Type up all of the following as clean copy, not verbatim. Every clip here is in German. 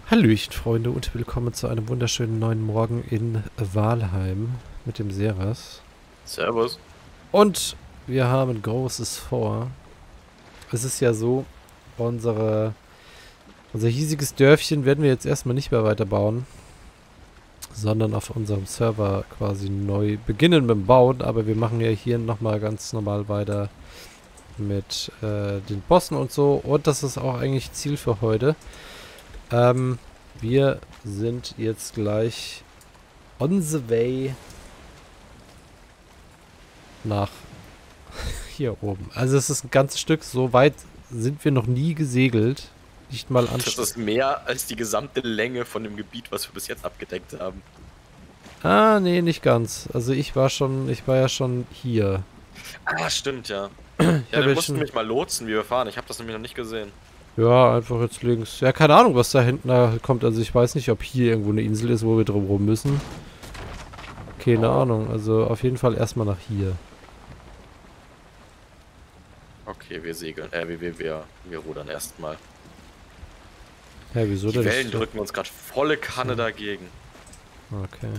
Hallöchen, Freunde, und willkommen zu einem wunderschönen neuen Morgen in Walheim mit dem Seras. Servus. Und wir haben Großes vor. Es ist ja so, unser hiesiges Dörfchen werden wir jetzt erstmal nicht mehr weiterbauen, sondern auf unserem Server quasi neu beginnen mit dem Bauen. Aber wir machen ja hier nochmal ganz normal weiter mit den Bossen und so. Und das ist auch eigentlich Ziel für heute. Wir sind jetzt gleich on the way nach hier oben. Also es ist ein ganzes Stück, so weit sind wir noch nie gesegelt. Nicht mal an. Das ist mehr als die gesamte Länge von dem Gebiet, was wir bis jetzt abgedeckt haben. Ah, nee, nicht ganz. Also ich war ja schon hier. Ah, stimmt, ja. Ich Ja, hab dann ja musst du schon, mich mal lotsen, wie wir fahren. Ich habe das nämlich noch nicht gesehen. ja, einfach jetzt links. Ja, keine Ahnung, was da hinten kommt. Also ich weiß nicht, ob hier irgendwo eine Insel ist, wo wir drumherum müssen. Keine Ahnung. Also auf jeden Fall erstmal nach hier. Okay, wir segeln. Wir rudern erstmal. Ja, wieso Die denn? Wellen drücken uns gerade volle Kanne dagegen. Okay.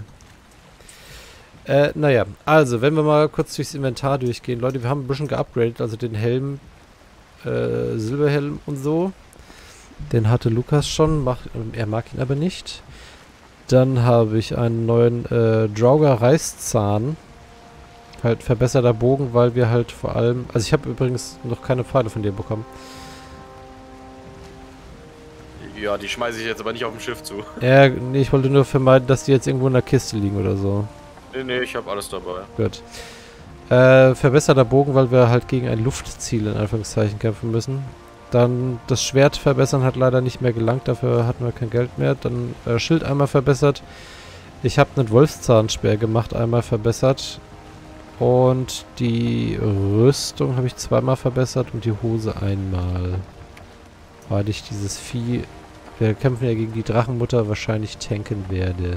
Naja, also, wenn wir mal kurz durchs Inventar durchgehen. Leute, wir haben ein bisschen geupgradet, also den Helm, Silberhelm und so. Den hatte Lukas schon, er mag ihn aber nicht. Dann habe ich einen neuen Draugr Reißzahn. Halt verbesserter Bogen, weil wir halt vor allem... Also ich habe übrigens noch keine Pfeile von dir bekommen. Ja, die schmeiße ich jetzt aber nicht auf dem Schiff zu. Ja, nee, ich wollte nur vermeiden, dass die jetzt irgendwo in der Kiste liegen oder so. Nee, ich habe alles dabei. Gut. Verbesserter Bogen, weil wir halt gegen ein Luftziel in Anführungszeichen kämpfen müssen. Dann das Schwert verbessern hat leider nicht mehr gelangt, dafür hatten wir kein Geld mehr. Dann Schild einmal verbessert. Ich habe einen Wolfszahnspeer gemacht, einmal verbessert. Und die Rüstung habe ich zweimal verbessert und die Hose einmal. Weil ich dieses Vieh, wir kämpfen ja gegen die Drachenmutter, wahrscheinlich tanken werde.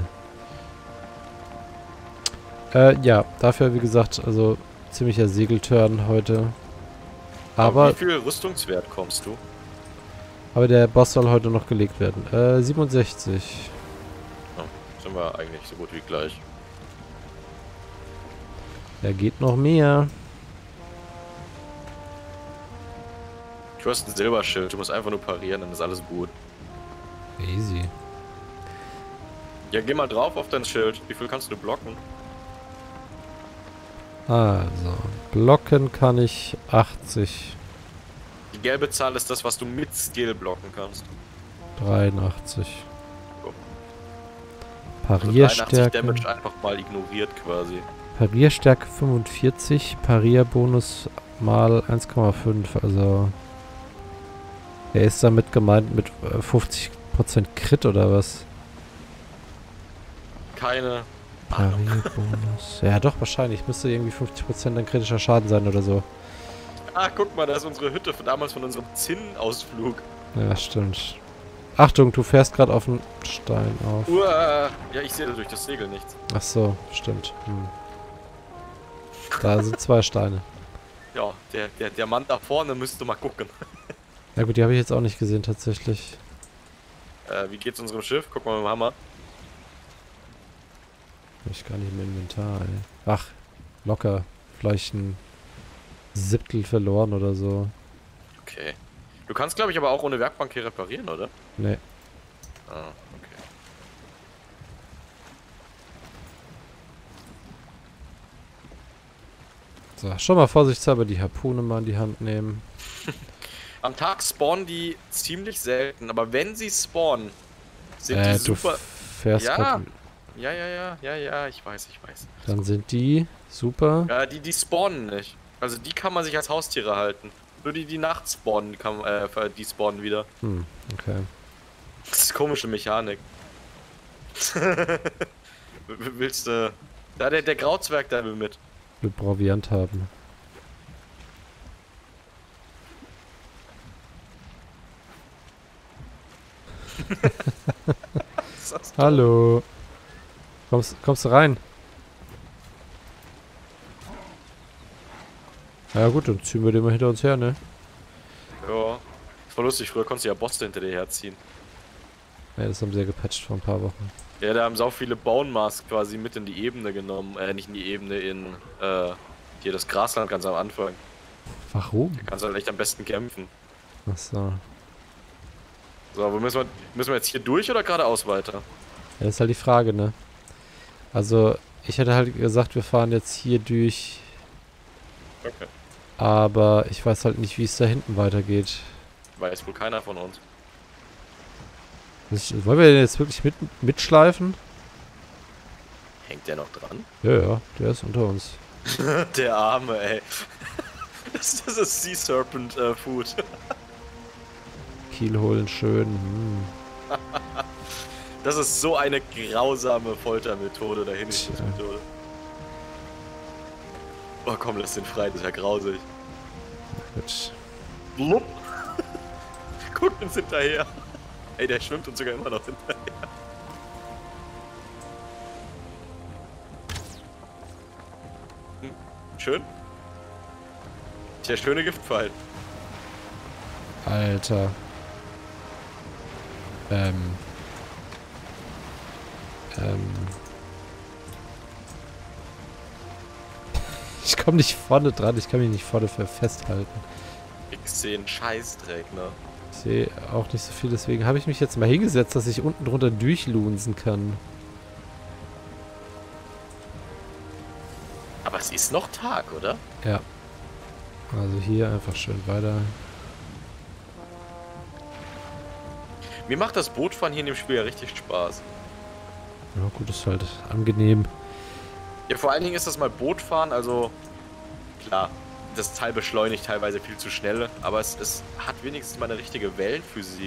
Ja, dafür wie gesagt, also ziemlicher Segelturn heute. Aber wie Aber, viel Rüstungswert kommst du? aber der Boss soll heute noch gelegt werden. 67. Ja, sind wir eigentlich so gut wie gleich. Da geht noch mehr. Du hast ein Silberschild, du musst einfach nur parieren, dann ist alles gut. Easy. Ja, geh mal drauf auf dein Schild. Wie viel kannst du blocken? Also, blocken kann ich 80. Die gelbe Zahl ist das, was du mit Skill blocken kannst. 83. So. Also 83 Parierstärke. Damage einfach mal ignoriert quasi. Parierstärke 45. Parierbonus mal 1,5. Also, er ist damit gemeint mit 50% Crit oder was? Keine Ahnung. Parierbonus. Ja, doch, wahrscheinlich. Müsste irgendwie 50% dann kritischer Schaden sein oder so. Ah, guck mal, da ist unsere Hütte von damals von unserem Zinn-Ausflug. Ja, stimmt. Achtung, du fährst gerade auf den Stein auf. Uah. Ja, ich sehe durch das Segel nichts. Ach so, stimmt. Hm. Da sind 2 Steine. Ja, der Mann da vorne müsste mal gucken. Ja gut, die habe ich jetzt auch nicht gesehen tatsächlich. Wie geht's unserem Schiff? Guck mal mit dem Hammer. Hab ich gar nicht im Inventar, ey. Ach, locker. Vielleicht ein Siebtel verloren oder so. Okay. Du kannst, glaube ich, aber auch ohne Werkbank hier reparieren, oder? Nee. Ah, okay. So, schon mal vorsichtshalber die Harpune mal in die Hand nehmen. Am Tag spawnen die ziemlich selten, aber wenn sie spawnen, sind die Du super... fährst Ja. grad, Ja, ich weiß. dann sind die super. Ja, die spawnen nicht. Also die kann man sich als Haustiere halten. Nur die nachts spawnen, die spawnen wieder. Hm, okay. Das ist komische Mechanik. Willst du... Da der Grauzwerg da will mit. Will Proviant haben. Hallo. Kommst du rein? Ja gut, dann ziehen wir den mal hinter uns her, ne? Ja. Das war lustig, früher konntest du ja Bosse hinter dir herziehen. Ja, das haben sie ja gepatcht vor ein paar Wochen. Ja, da haben sau viele Bone Masks quasi mit in die Ebene genommen. Nicht in die Ebene, hier das Grasland ganz am Anfang. Warum? Da kannst du halt echt am besten kämpfen. Achso. So, wo müssen wir jetzt hier durch oder geradeaus weiter? Ja, das ist halt die Frage, ne? Also, ich hätte halt gesagt, wir fahren jetzt hier durch. Okay. Aber ich weiß halt nicht, wie es da hinten weitergeht. Weiß wohl keiner von uns. Wollen wir den jetzt wirklich mitschleifen? Hängt der noch dran? Ja, ja, der ist unter uns. Der Arme, ey. Das ist Sea Serpent Food. Kiel holen schön. Hm. Das ist so eine grausame Foltermethode, Dahinrichtungsmethode. Oh komm, lass den frei, das ist ja grausig. Gut. Blub. Guckt uns hinterher. Ey, der schwimmt uns sogar immer noch hinterher. Schön. Der schöne Giftpfeil. Alter. Ich komme nicht vorne dran, ich kann mich nicht vorne festhalten. Ich sehe einen Scheißdreck, ne? Ich sehe auch nicht so viel, deswegen habe ich mich jetzt mal hingesetzt, dass ich unten drunter durchlunsen kann. Aber es ist noch Tag, oder? Ja. Also hier einfach schön weiter. Mir macht das Bootfahren hier in dem Spiel ja richtig Spaß. Ja gut, ist halt angenehm. Ja, vor allen Dingen ist das mal Bootfahren, also klar, das Teil beschleunigt teilweise viel zu schnell, aber es hat wenigstens mal eine richtige Wellenphysik.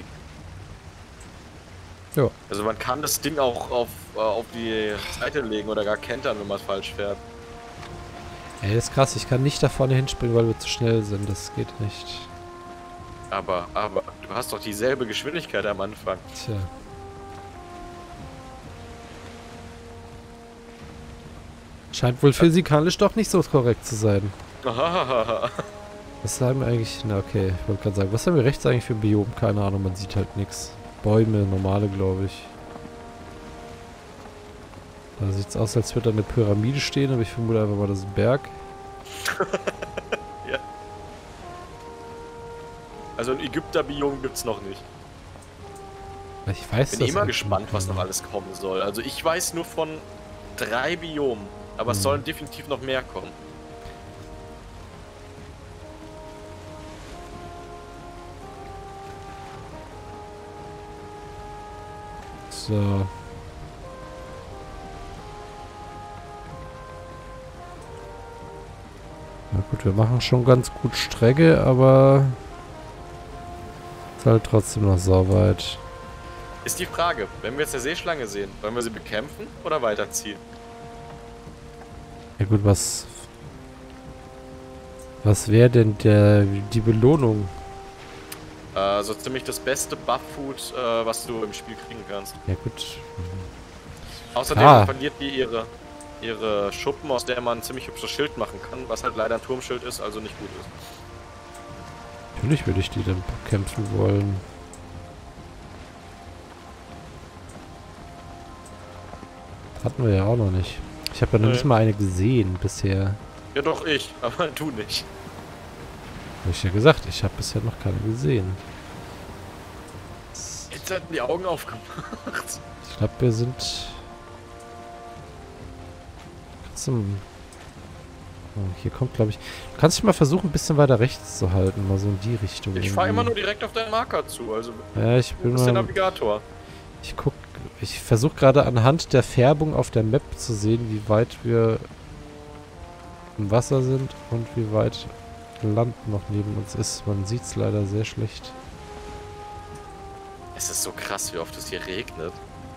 Ja. Also man kann das Ding auch auf die Seite legen oder gar kentern, wenn man es falsch fährt. Ey, das ist krass, ich kann nicht da vorne hinspringen, weil wir zu schnell sind, das geht nicht. Aber du hast doch dieselbe Geschwindigkeit am Anfang. Tja. Scheint wohl physikalisch doch nicht so korrekt zu sein. Was haben wir eigentlich... Na okay, ich wollte gerade sagen, was haben wir rechts eigentlich für ein Biom? Keine Ahnung, man sieht halt nichts. Bäume, normale, glaube ich. Da sieht es aus, als würde da eine Pyramide stehen, aber ich vermute einfach mal, das ist ein Berg. Ja. Also ein Ägypter-Biom gibt's noch nicht. Ich weiß Bin immer gespannt, was noch alles kommen soll. Also ich weiß nur von 3 Biomen, aber es sollen definitiv noch mehr kommen. So. Na gut, wir machen schon ganz gut Strecke, aber ist halt trotzdem noch so weit. Ist die Frage, wenn wir jetzt eine Seeschlange sehen, wollen wir sie bekämpfen oder weiterziehen? Ja gut, was wäre denn die Belohnung? So ziemlich das beste Buff-Food, was du im Spiel kriegen kannst. Ja gut. Außerdem verliert die ihre Schuppen, aus der man ein ziemlich hübsches Schild machen kann, was halt leider ein Turmschild ist, also nicht gut ist. Natürlich würde ich die dann bekämpfen wollen. Hatten wir ja auch noch nicht. Ich habe ja noch nicht mal eine gesehen bisher. Ja doch ich, aber du nicht. Habe ich ja gesagt, ich habe bisher noch keine gesehen. Jetzt hatten die Augen aufgemacht. Ich glaube, wir sind... Oh, hier kommt, glaube ich... Du kannst dich mal versuchen, ein bisschen weiter rechts zu halten, mal so in die Richtung. Ich fahre immer nur direkt auf deinen Marker zu, also... Ja, ich bin du bist der mal... Navigator. Ich versuche gerade anhand der Färbung auf der Map zu sehen, wie weit wir im Wasser sind und wie weit Land noch neben uns ist. Man sieht es leider sehr schlecht. Es ist so krass, wie oft es hier regnet.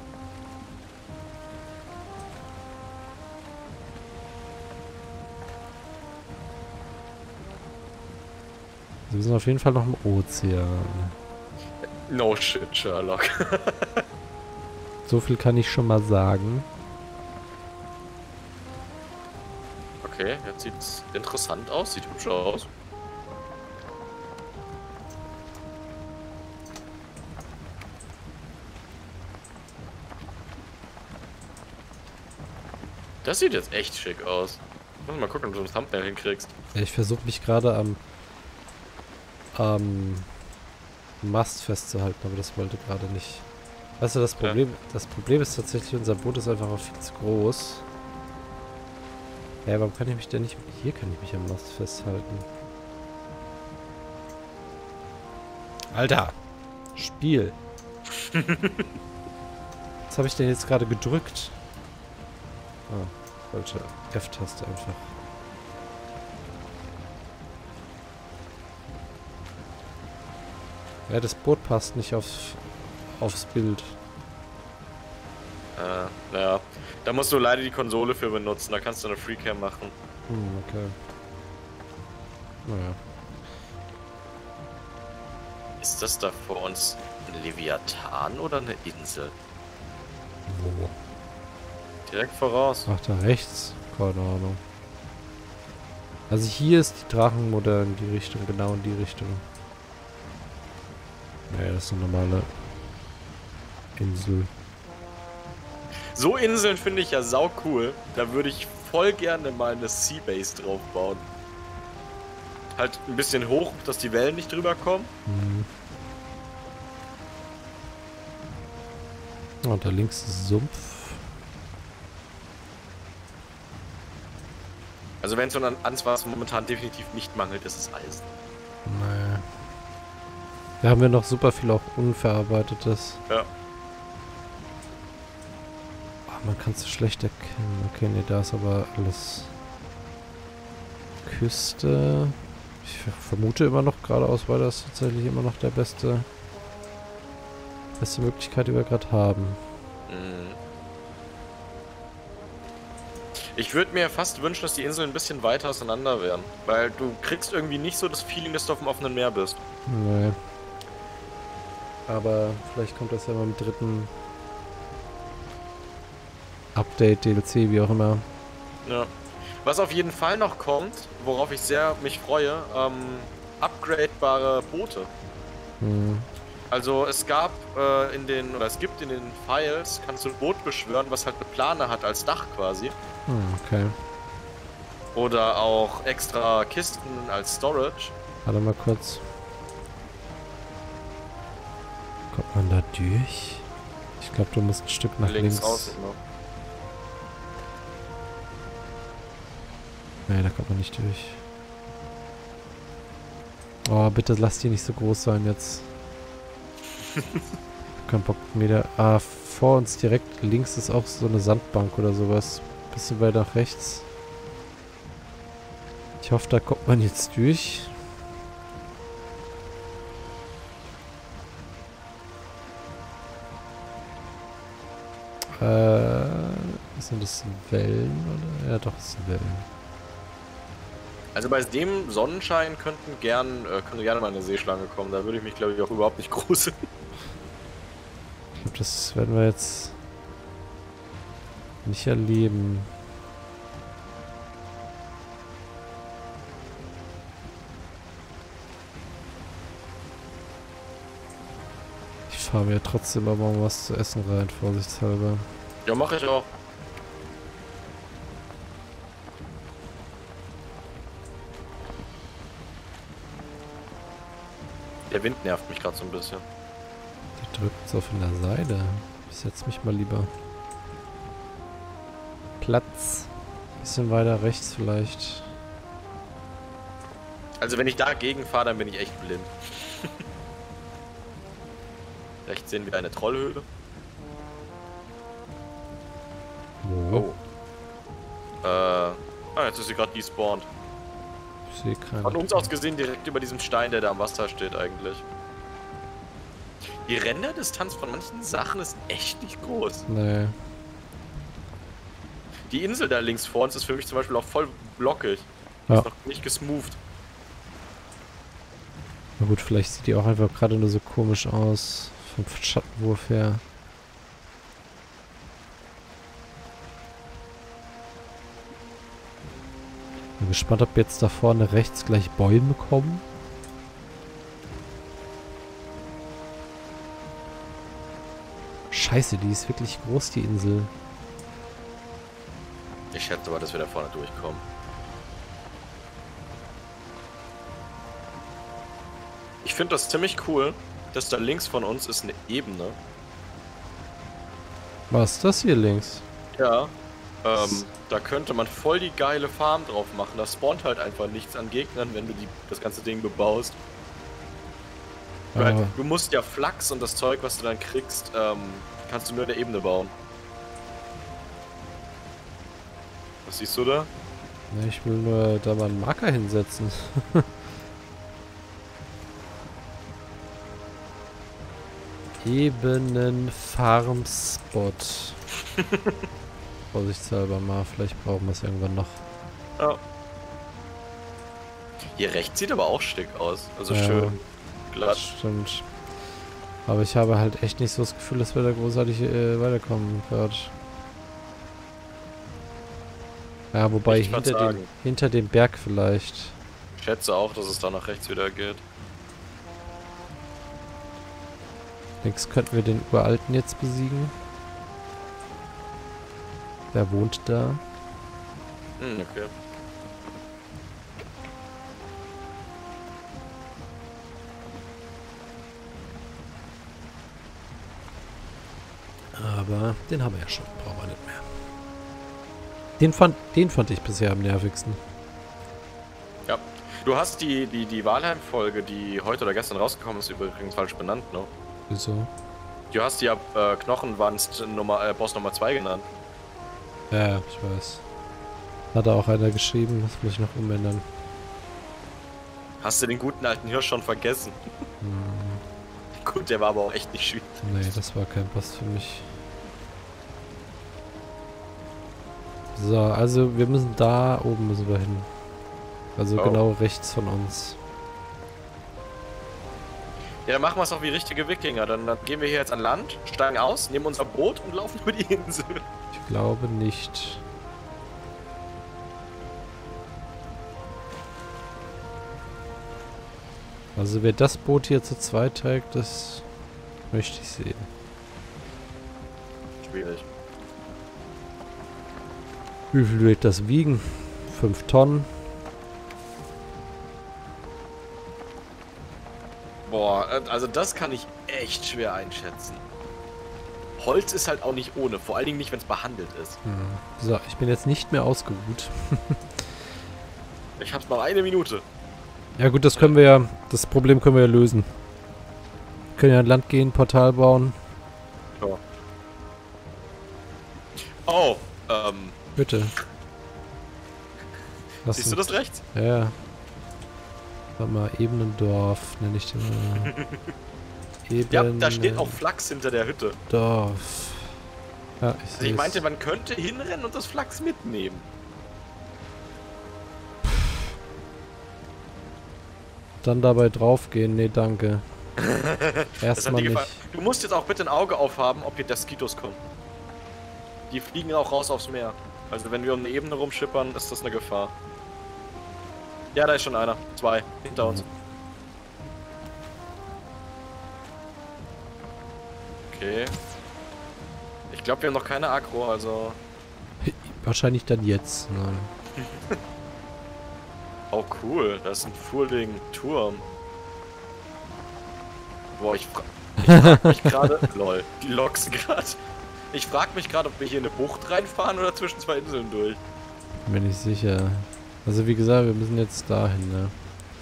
Wir sind auf jeden Fall noch im Ozean. No shit, Sherlock. So viel kann ich schon mal sagen. Okay, jetzt sieht's interessant aus, sieht hübsch aus. Das sieht jetzt echt schick aus. Muss mal gucken, ob du ein Thumbnail hinkriegst. Ja, ich versuche mich gerade am Mast festzuhalten, aber das wollte gerade nicht. Weißt du, das Problem ist tatsächlich, unser Boot ist einfach auch viel zu groß. Ja, warum kann ich mich denn nicht... Hier kann ich mich am Mast festhalten. Alter! Spiel! Was habe ich denn jetzt gerade gedrückt? Ah, falsche F-Taste einfach. Ja, das Boot passt nicht aufs Bild. Naja. Da musst du leider die Konsole für benutzen, da kannst du eine Freecam machen. Okay. Naja. Ist das da vor uns ein Leviathan oder eine Insel? Wo? Direkt voraus. Ach, da rechts? Keine Ahnung. Also hier ist die Drachenmutter in die Richtung, genau in die Richtung. Naja, das ist eine normale Insel. So Inseln finde ich ja sau cool. Da würde ich voll gerne mal eine Seabase drauf bauen. Halt ein bisschen hoch, dass die Wellen nicht drüber kommen. Hm. Und da links ist Sumpf. Also wenn es so ans was momentan definitiv nicht mangelt, ist es Eisen. Naja. Da haben wir noch super viel auch Unverarbeitetes. Ja. Oh, man kann es so schlecht erkennen. Okay, ne, da ist aber alles Küste. Ich vermute immer noch geradeaus, weil das tatsächlich immer noch der beste Möglichkeit, die wir gerade haben. Mhm. Ich würde mir fast wünschen, dass die Inseln ein bisschen weiter auseinander wären. Weil du kriegst irgendwie nicht so das Feeling, dass du auf dem offenen Meer bist. Nee. Aber vielleicht kommt das ja mal im dritten Update, DLC, wie auch immer. Ja. Was auf jeden Fall noch kommt, worauf ich sehr mich freue, upgradebare Boote. Hm. Also es gibt in den Files, kannst du ein Boot beschwören, was halt eine Plane hat als Dach quasi. Okay. Oder auch extra Kisten als Storage. Warte mal kurz. Kommt man da durch? Ich glaube, du musst ein Stück nach links. Außen noch. Nee, da kommt man nicht durch. Oh, bitte lass die nicht so groß sein jetzt. Kein Bock mehr. Ah, vor uns direkt links ist auch so eine Sandbank oder sowas. Bisschen weiter nach rechts. Ich hoffe, da kommt man jetzt durch. Sind das Wellen oder? Ja, doch, es sind Wellen. Also bei dem Sonnenschein könnte gerne mal eine Seeschlange kommen. Da würde ich mich, glaube ich, auch überhaupt nicht gruseln. Ich glaube, das werden wir jetzt nicht erleben. Ich fahre mir trotzdem aber mal was zu essen rein, vorsichtshalber. Ja, mache ich auch. Der Wind nervt mich gerade so ein bisschen. Der drückt so von der Seite. Ich setz mich mal lieber. Platz. Bisschen weiter rechts vielleicht. Also wenn ich dagegen fahre, dann bin ich echt blind. Rechts sehen wir eine Trollhöhle. Wo? Oh. Jetzt ist sie gerade despawned. Ich sehe keine. Von uns aus gesehen direkt über diesem Stein, der da am Wasser steht eigentlich. Die Renderdistanz von manchen Sachen ist echt nicht groß. Nee. Die Insel da links vor uns ist für mich zum Beispiel auch voll blockig. Ja. Ist noch nicht gesmoothed. Na gut, vielleicht sieht die auch einfach gerade nur so komisch aus. Vom Schattenwurf her. Bin gespannt, ob jetzt da vorne rechts gleich Bäume kommen. Scheiße, die ist wirklich groß, die Insel. Ich schätze aber, dass wir da vorne durchkommen. Ich finde das ziemlich cool, dass da links von uns ist eine Ebene. Was ist das hier links? Ja. Da könnte man voll die geile Farm drauf machen. Da spawnt halt einfach nichts an Gegnern, wenn du das ganze Ding bebaust. Weil du musst ja Flachs und das Zeug, was du dann kriegst, kannst du nur in der Ebene bauen. Was siehst du da? Ne, ich will nur da mal einen Marker hinsetzen. Ebenen-Farm-Spot. Vorsichtshalber mal, vielleicht brauchen wir es irgendwann noch. Ja. Hier rechts sieht aber auch schick aus. Also ja, schön glatt. Stimmt. Aber ich habe halt echt nicht so das Gefühl, dass wir da großartig weiterkommen gerade. Ja, wobei hinter dem Berg vielleicht. Ich schätze auch, dass es da nach rechts wieder geht. Links könnten wir den Uralten jetzt besiegen. Der wohnt da. Okay. Aber den haben wir ja schon. Brauchen wir nicht mehr. Den fand ich bisher am nervigsten. Ja. Du hast die Valheim-Folge, die heute oder gestern rausgekommen ist, übrigens falsch benannt, ne? Wieso? Du hast ja Knochenwanst Boss Nummer 2 genannt. Ja, ich weiß. Hat da auch einer geschrieben, das muss ich noch umändern. Hast du den guten alten Hirsch schon vergessen? Gut, der war aber auch echt nicht schwierig. Nee, das war kein Boss für mich. So, also wir müssen da oben müssen wir hin. Also genau rechts von uns. Ja, dann machen wir es auch wie richtige Wikinger. Dann gehen wir hier jetzt an Land, steigen aus, nehmen unser Boot und laufen über die Insel. Ich glaube nicht. Also wer das Boot hier zu zweit trägt, das möchte ich sehen. Schwierig. Wie viel wird das wiegen? 5 Tonnen. Boah, also das kann ich echt schwer einschätzen. Holz ist halt auch nicht ohne, vor allen Dingen nicht, wenn es behandelt ist. So, ich bin jetzt nicht mehr ausgeruht. Ich hab's noch 1 Minute. Ja gut, das können wir ja, das Problem können wir ja lösen. Wir können ja an Land gehen, Portal bauen. Ja. Oh, Bitte. siehst du das rechts? Ja. Warte mal, Ebenendorf, nenne ich den mal. Ja, da steht auch Flachs hinter der Hütte. Dorf. Ja, Also ich meinte, man könnte hinrennen und das Flachs mitnehmen. Dann dabei draufgehen, nee, danke. Erstmal nicht. Du musst jetzt auch bitte ein Auge aufhaben, ob hier Daskitos kommen. Die fliegen auch raus aufs Meer. Also wenn wir um eine Ebene rumschippern, ist das eine Gefahr. Ja, da ist schon einer. 2 hinter uns. Okay. Ich glaube, wir haben noch keine Aggro, also... Wahrscheinlich dann jetzt. Nein. Oh cool, das ist ein Fuhrling-Turm. Boah, ich frag mich gerade... Lol, die Loks gerade. Ich frag mich gerade, ob wir hier in eine Bucht reinfahren oder zwischen 2 Inseln durch. Bin ich sicher. Also wie gesagt, wir müssen jetzt dahin, ne?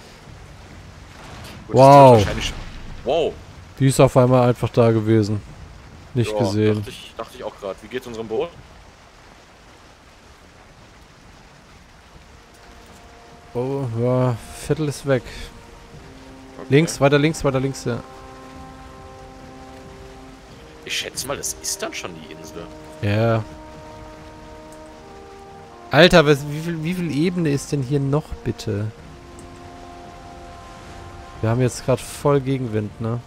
Gut, wow! Wow! Die ist auf einmal einfach da gewesen. Nicht ja, gesehen. Dachte ich auch gerade. Wie geht's unserem Boot? Oh, ja, Viertel ist weg. Okay. Links, weiter links, ja. Ich schätze mal, das ist dann schon die Insel. Ja. Alter, wie viel Ebene ist denn hier noch, bitte? Wir haben jetzt gerade voll Gegenwind, ne?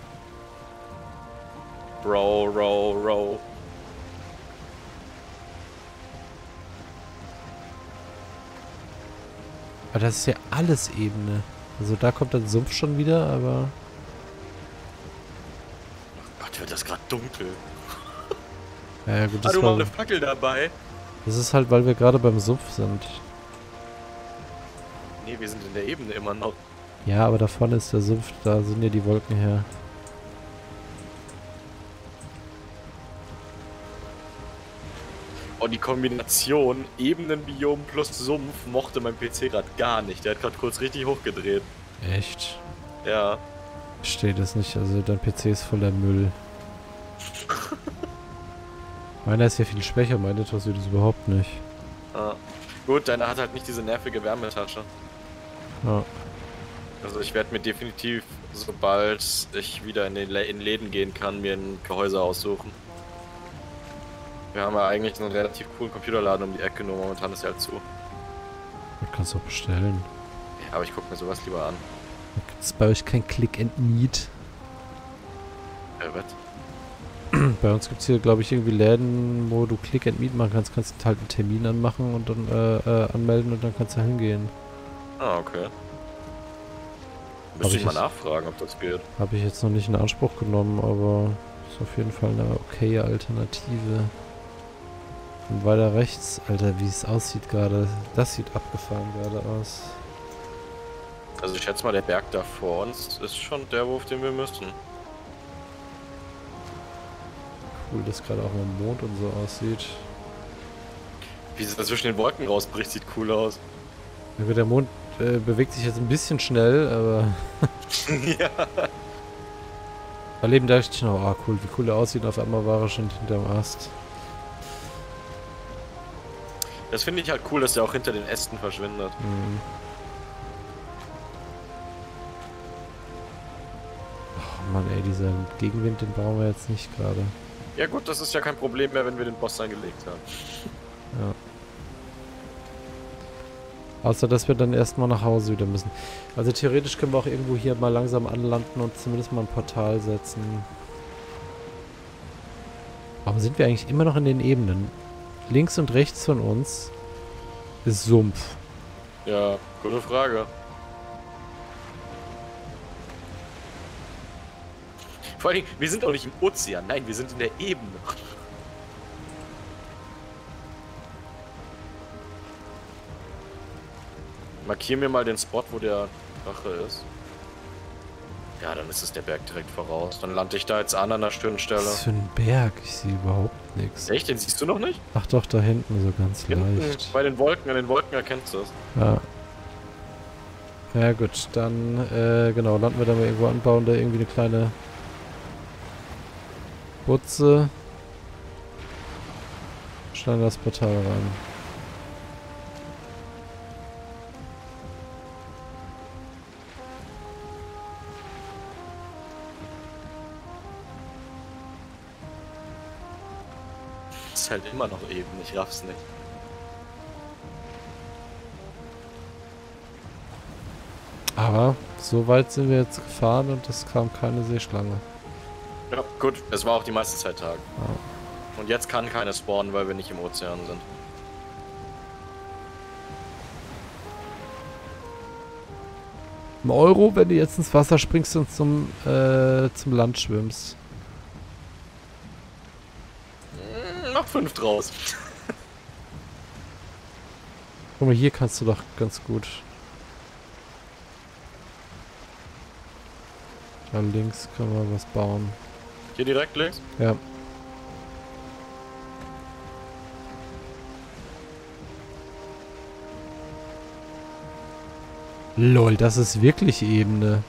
Row, row, row. Aber das ist ja alles Ebene. Also da kommt dann Sumpf schon wieder, aber... Oh Gott, wird das gerade dunkel. Ja, gut, das Hast du war... mal eine Fackel dabei? Das ist halt, weil wir gerade beim Sumpf sind. Nee, wir sind in der Ebene immer noch. Ja, aber da vorne ist der Sumpf, da sind ja die Wolken her. Und die Kombination Ebenenbiom plus Sumpf mochte mein PC gerade gar nicht. Der hat gerade kurz richtig hochgedreht. Echt? Ja. Ich verstehe das nicht, also dein PC ist voller Müll. Meiner ist ja viel schwächer, meine interessiert das überhaupt nicht. Gut, deiner hat halt nicht diese nervige Wärmetasche. Ja. Also ich werde mir definitiv, sobald ich wieder in Läden gehen kann, mir ein Gehäuse aussuchen. Wir haben ja eigentlich einen relativ coolen Computerladen um die Ecke, nur momentan ist er halt zu. Das kannst du auch bestellen. Ja, aber ich gucke mir sowas lieber an. Gibt es bei euch kein Click and Meet? Was? Bei uns gibt es hier, glaube ich, irgendwie Läden, wo du Click and Meet machen kannst. Kannst du halt einen Termin anmachen und dann anmelden und dann kannst du hingehen. Ah, okay. Müsste ich mal nachfragen, ob das geht. Habe ich jetzt noch nicht in Anspruch genommen, aber ist auf jeden Fall eine okaye Alternative. Und weiter rechts, Alter, wie es aussieht gerade. Das sieht abgefahren gerade aus. Also ich schätze mal, der Berg da vor uns ist schon der, auf den wir müssen. Cool, dass gerade auch mal Mond und so aussieht. Wie es da zwischen den Wolken rausbricht, sieht cool aus. Ja, gut, der Mond bewegt sich jetzt ein bisschen schnell, aber... Ja. Bei Leben dachte ich noch, oh cool, wie cool er aussieht. Und auf einmal war er schon hinterm Ast. Das finde ich halt cool, dass der auch hinter den Ästen verschwindet. Mhm. Oh Mann, ey, dieser Gegenwind, den brauchen wir jetzt nicht gerade. Ja gut, das ist ja kein Problem mehr, wenn wir den Boss eingelegt haben. Ja. Außer, dass wir dann erstmal nach Hause wieder müssen. Also theoretisch können wir auch irgendwo hier mal langsam anlanden und zumindest mal ein Portal setzen. Warum sind wir eigentlich immer noch in den Ebenen? Links und rechts von uns ist Sumpf. Ja, gute Frage. Vor allem, wir sind auch nicht im Ozean, nein, wir sind in der Ebene. Markier mir mal den Spot, wo der Drache ist. Ja, dann ist es der Berg direkt voraus. Dann lande ich da jetzt an einer schönen Stelle. Was für ein Berg? Ich sehe überhaupt nichts. Echt? Den siehst du noch nicht? Ach doch, da hinten so ganz Hinten, leicht. bei den Wolken, an den Wolken erkennst du es. Ja. Ja gut, dann genau, landen wir da mal irgendwo an, bauen da irgendwie eine kleine Butze. Schneiden das Portal rein. Ist halt immer noch eben, ich raff's nicht. Aber so weit sind wir jetzt gefahren und es kam keine Seeschlange. Ja, gut, es war auch die meiste Zeit Tag. Ja. Und jetzt kann keine spawnen, weil wir nicht im Ozean sind. Im Euro, wenn du jetzt ins Wasser springst und zum Land schwimmst. Mach 5 draus. Guck mal, hier kannst du doch ganz gut. Da links können wir was bauen. Hier direkt links? Ja. Lol, das ist wirklich Ebene.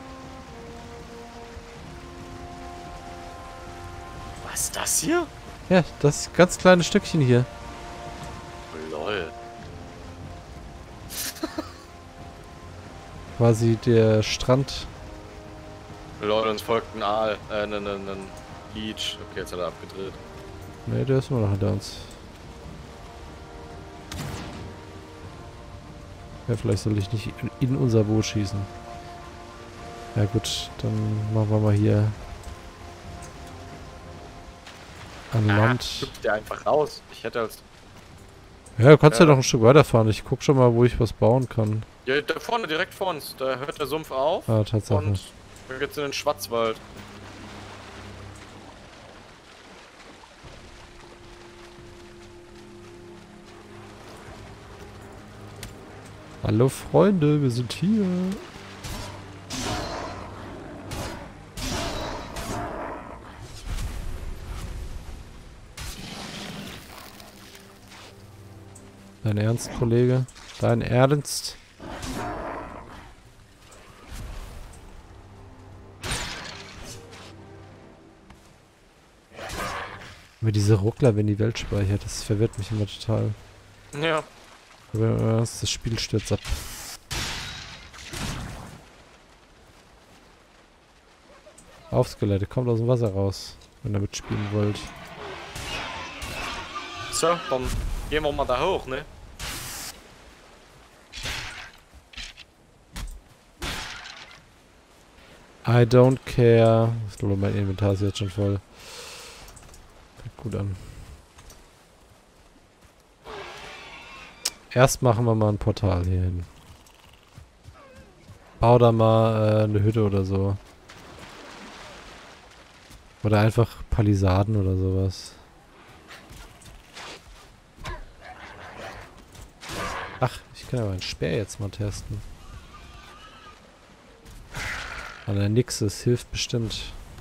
Was ist das hier? Ja, das ganz kleine Stückchen hier. Lol. Quasi der Strand. Lol, uns folgt ein Aal, ein Leech. Okay, jetzt hat er abgedreht. Ne, der ist immer noch hinter uns. Ja, vielleicht soll ich nicht in unser Boot schießen. Ja gut, dann machen wir mal hier an Land. Hüpft der einfach raus. Ich hätte als... Ja, du kannst ja noch ein Stück weiterfahren. Ich guck schon mal, wo ich was bauen kann. Ja, da vorne, direkt vor uns. Da hört der Sumpf auf. Ah, Tatsache. Und wir geht's in den Schwarzwald. Hallo Freunde, wir sind hier. Dein Ernst, Kollege? Dein Ernst? Über diese Ruckler, wenn die Welt speichert, das verwirrt mich immer total. Ja. Aber das Spiel stürzt ab. Auf, Skelette, kommt aus dem Wasser raus, wenn ihr mitspielen wollt. So, dann gehen wir mal da hoch, ne? I don't care. Mein Inventar ist jetzt schon voll. Fängt gut an. Erst machen wir mal ein Portal hier hin. Bau da mal eine Hütte oder so. Oder einfach Palisaden oder sowas. Ach, ich kann aber einen Speer jetzt mal testen. Aber nix, es hilft bestimmt.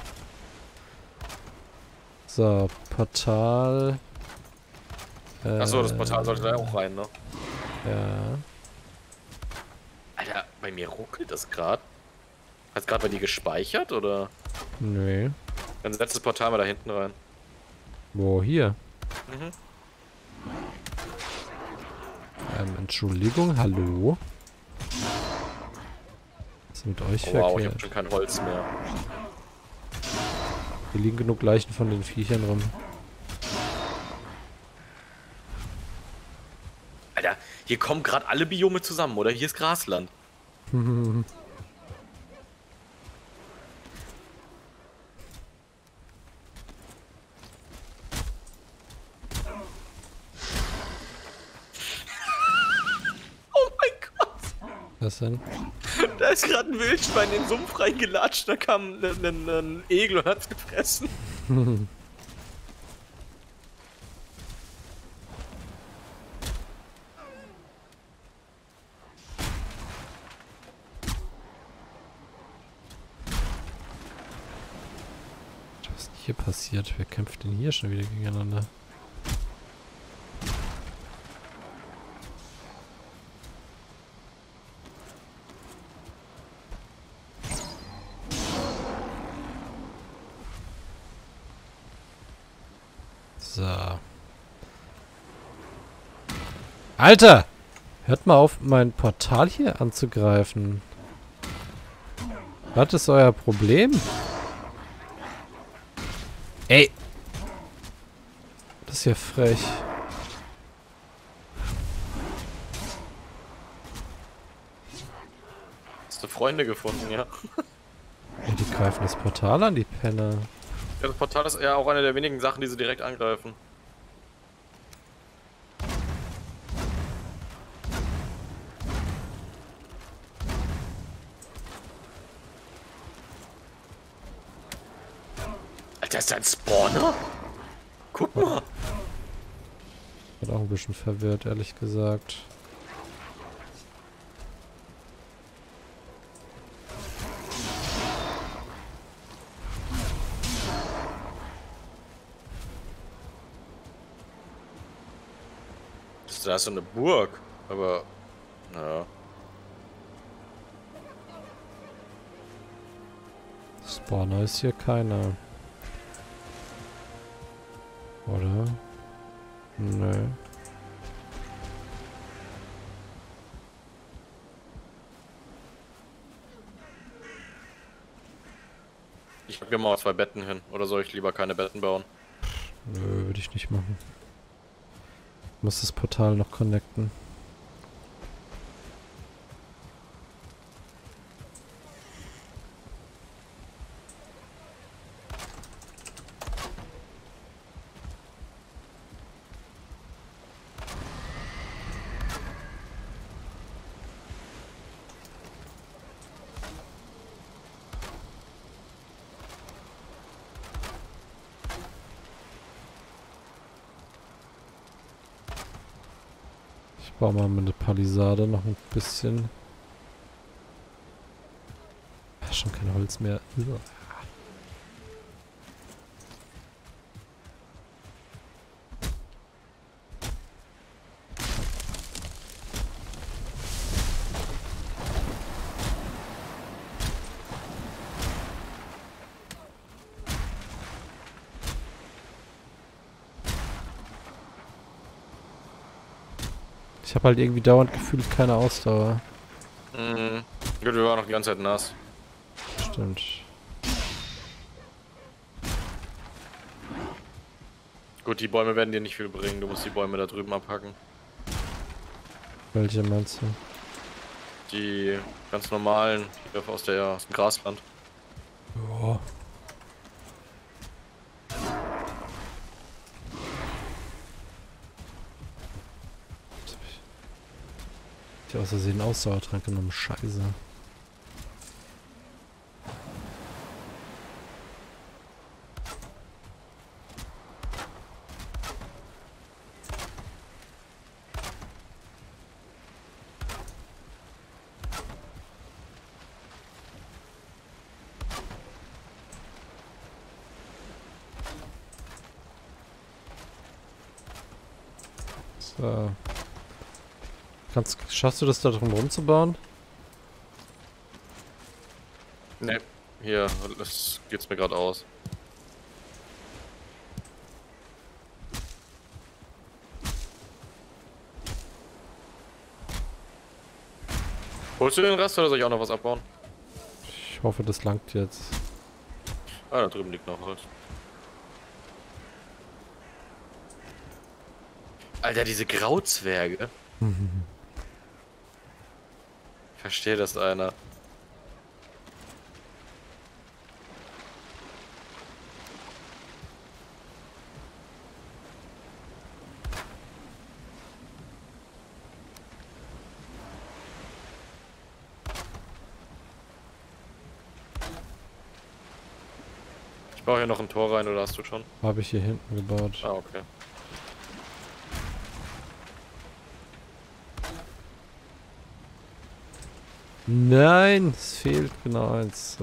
So, Portal. Achso, das Portal sollte da auch rein, ne? Ja. Alter, bei mir ruckelt das gerade. Hat gerade bei dir gespeichert, oder? Nee. Dann setz das Portal mal da hinten rein. Wo, hier? Mhm. Entschuldigung, hallo? Was ist mit euch Oh, wow, ich verkehrt? hab schon kein Holz mehr. Hier liegen genug Leichen von den Viechern rum. Alter, hier kommen gerade alle Biome zusammen, oder? Hier ist Grasland. Oh mein Gott! Was denn? Da ist gerade ein Wildschwein in den Sumpf reingelatscht, da kam ein Egel und hat's gefressen. Was ist denn hier passiert? Wer kämpft denn hier schon wieder gegeneinander? So. Alter! Hört mal auf, mein Portal hier anzugreifen. Was ist euer Problem? Ey! Das ist ja frech. Hast du Freunde gefunden, ja? Ja, die greifen das Portal an, die Penner. Ja, das Portal ist ja auch eine der wenigen Sachen, die sie direkt angreifen. Alter, ist da ein Spawner? Guck mal. Ich bin auch ein bisschen verwirrt, ehrlich gesagt. Da ist so eine Burg, aber... Ja. Spawner ist hier keiner. Oder? Nö. Ich pack mir mal 2 Betten hin. Oder soll ich lieber keine Betten bauen? Nö, würde ich nicht machen. Muss das Portal noch connecten. Bauen wir mal eine Palisade noch ein bisschen. Schon kein Holz mehr. Ich habe halt irgendwie dauernd gefühlt keine Ausdauer. Mhm. Gut, wir waren noch die ganze Zeit nass. Stimmt. Gut, die Bäume werden dir nicht viel bringen. Du musst die Bäume da drüben abhacken. Welche meinst du? Die ganz normalen, hier aus dem Grasland. Ja. Ich habe aus Versehen einen Ausdauertrank genommen. Scheiße. So. Schaffst du das da drum rumzubauen? Ne, hier, das geht's mir gerade aus. Holst du den Rest oder soll ich auch noch was abbauen? Ich hoffe, das langt jetzt. Ah, da drüben liegt noch Holz. Alter, diese Grauzwerge. Verstehe das einer. Ich baue hier noch ein Tor rein, oder hast du schon? Habe ich hier hinten gebaut. Ah, okay. Nein, es fehlt genau eins.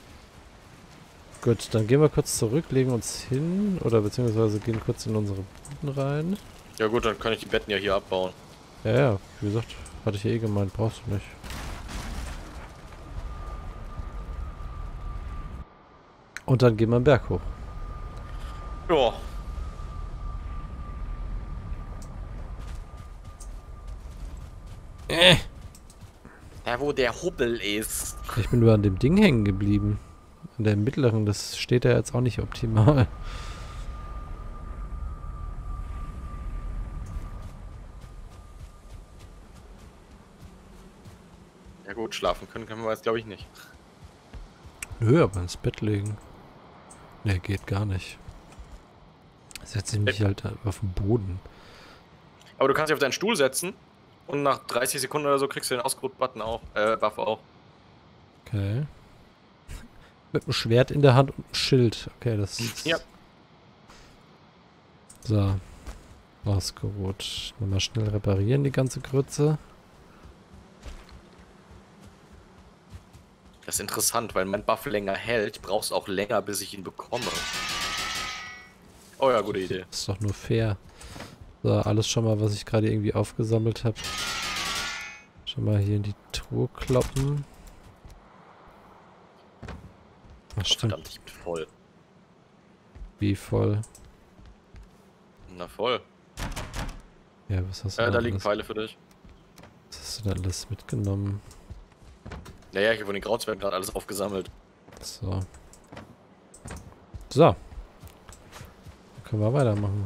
Gut, dann gehen wir kurz zurück, legen uns hin oder beziehungsweise gehen kurz in unsere Buden rein. Ja gut, dann kann ich die Betten ja hier abbauen. Ja, ja, wie gesagt, hatte ich ja eh gemeint, brauchst du nicht. Und dann gehen wir einen Berg hoch. Ja. Da wo der Hubbel ist. Ich bin nur an dem Ding hängen geblieben. An der mittleren, das steht ja jetzt auch nicht optimal. Ja gut, schlafen können wir jetzt glaube ich nicht. Nö, aber ins Bett legen. Ne, geht gar nicht. Setze ich mich halt auf den Boden. Aber du kannst dich auf deinen Stuhl setzen und nach 30 Sekunden oder so kriegst du den Ausgerut-Button auch, Waffe auch. Okay. Mit einem Schwert in der Hand und einem Schild. Okay, das ist... Ja. So. Ausgeruht. Nochmal schnell reparieren die ganze Grütze. Das ist interessant, weil mein Buff länger hält, brauchst auch länger, bis ich ihn bekomme. Oh ja, gute Idee. Ist doch nur fair. So, alles schon mal, was ich gerade irgendwie aufgesammelt habe. Schon mal hier in die Truhe kloppen. Ach, stimmt. Verdammt, ich bin voll. Wie voll? Na voll. Ja, was hast du Da denn liegen alles? Pfeile für dich. Was hast du denn alles mitgenommen? Naja, ich habe von den Grauzwergen gerade alles aufgesammelt. So. So. Dann können wir weitermachen.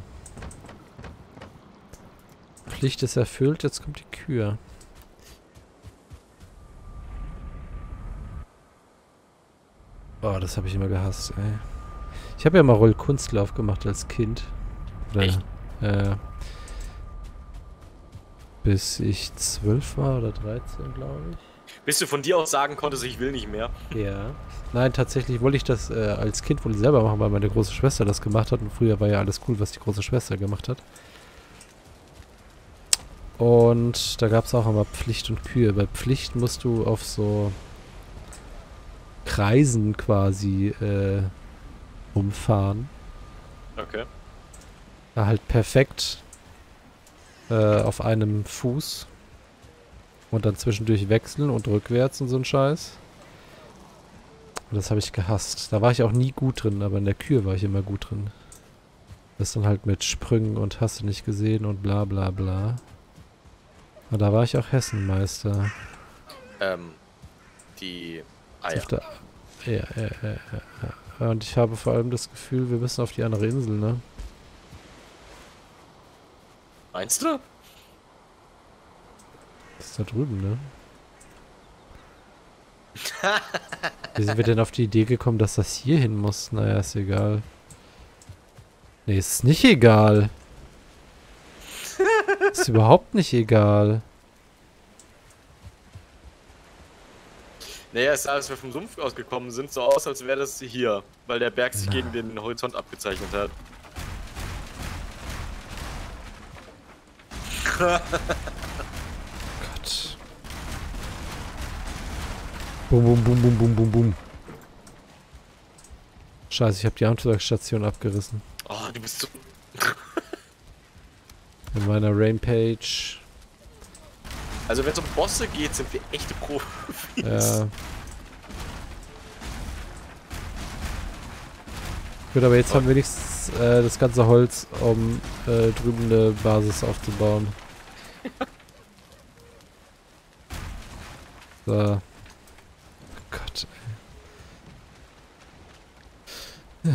Pflicht ist erfüllt, jetzt kommt die Kühe. Oh, das habe ich immer gehasst, ey. Ich habe ja mal Rollkunstlauf gemacht als Kind. Oder, Echt? bis ich 12 war oder 13, glaube ich. Bis du von dir aus sagen konntest, ich will nicht mehr. Ja. Nein, tatsächlich wollte ich das als Kind wohl selber machen, weil meine große Schwester das gemacht hat. Und früher war ja alles cool, was die große Schwester gemacht hat. Und da gab es auch immer Pflicht und Kühe. Bei Pflicht musst du auf so Kreisen quasi rumfahren. Okay. Ja, halt perfekt auf einem Fuß. Und dann zwischendurch wechseln und rückwärts und so ein Scheiß. Und das habe ich gehasst. Da war ich auch nie gut drin, aber in der Kühe war ich immer gut drin. Das dann halt mit Sprüngen und hast du nicht gesehen und bla bla bla. Aber da war ich auch Hessenmeister. Die Auf Eier. der, ja. Und ich habe vor allem das Gefühl, wir müssen auf die andere Insel, ne? Meinst du? Das ist da drüben, ne? Wie sind wir denn auf die Idee gekommen, dass das hier hin muss? Naja, ist egal. Nee, ist nicht egal. Ist überhaupt nicht egal. Naja, es sah, als wir vom Sumpf ausgekommen sind, so aus, als wäre das hier, weil der Berg sich gegen den Horizont abgezeichnet hat. Gott. Bum, bum, bum, bum, bum, bum, bum. Scheiße, ich habe die Anschlagsstation abgerissen. Oh, du bist so... In meiner Rampage. Also wenn es um Bosse geht, sind wir echte Profis. Ja. Gut, aber jetzt haben wir wenigstens das ganze Holz, um drüben eine Basis aufzubauen. So. Oh Gott, ey.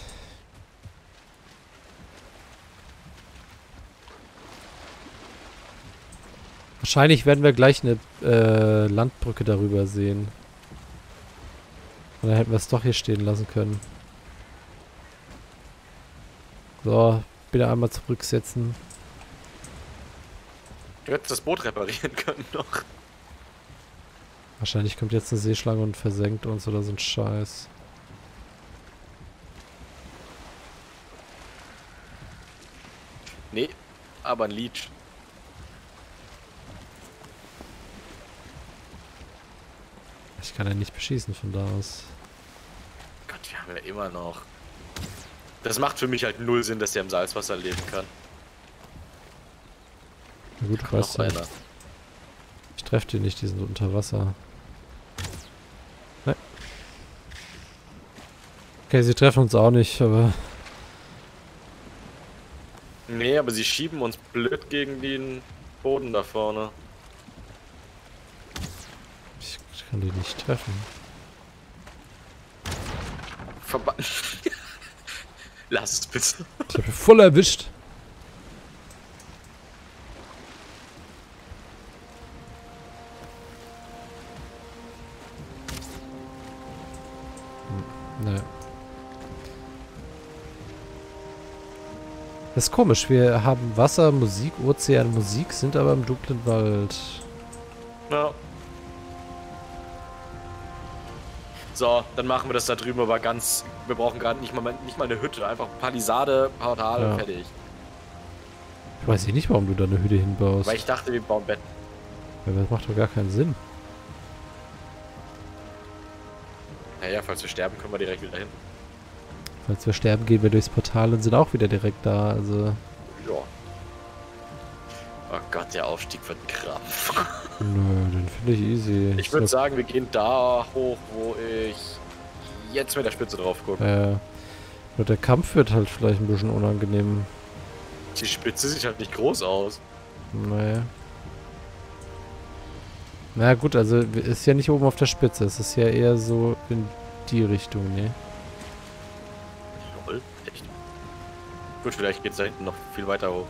Wahrscheinlich werden wir gleich eine Landbrücke darüber sehen. Und dann hätten wir es doch hier stehen lassen können. So, bitte einmal zurücksetzen. Du hättest das Boot reparieren können noch. Wahrscheinlich kommt jetzt eine Seeschlange und versenkt uns oder so ein Scheiß. Nee, aber ein Leech. Ich kann ja nicht beschießen von da aus. Gott, wir haben ja immer noch... Das macht für mich halt null Sinn, dass der im Salzwasser leben kann. Na gut, Noch weißt du. einer. Ich treffe die nicht, die sind unter Wasser. Ne. Okay, sie treffen uns auch nicht, aber... Nee, aber sie schieben uns blöd gegen den Boden da vorne. Ich kann die nicht treffen. Verbannt. Lass es bitte. Ich habe voll erwischt. Ne. Das ist komisch. Wir haben Wasser, Musik, Ozean, Musik, sind aber im dunklen Wald. Ja. So, dann machen wir das da drüben aber ganz... Wir brauchen gerade nicht mal eine Hütte. Einfach Palisade, Portal Ja. und fertig. Ich weiß eh nicht, warum du da eine Hütte hinbaust. Weil ich dachte, wir bauen Bett. Weil das macht doch gar keinen Sinn. Naja, falls wir sterben, können wir direkt wieder hin. Falls wir sterben, gehen wir durchs Portal und sind auch wieder direkt da. Also. Ja. Oh Gott, der Aufstieg wird ein Krampf. Nö, den finde ich easy. Ich würde sagen, wir gehen da hoch, wo ich jetzt mit der Spitze drauf gucke. Nur der Kampf wird halt vielleicht ein bisschen unangenehm. Die Spitze sieht halt nicht groß aus. Naja. Na gut, also ist ja nicht oben auf der Spitze. Es ist ja eher so in die Richtung, ne? Lol, echt. Gut, vielleicht geht es da hinten noch viel weiter hoch.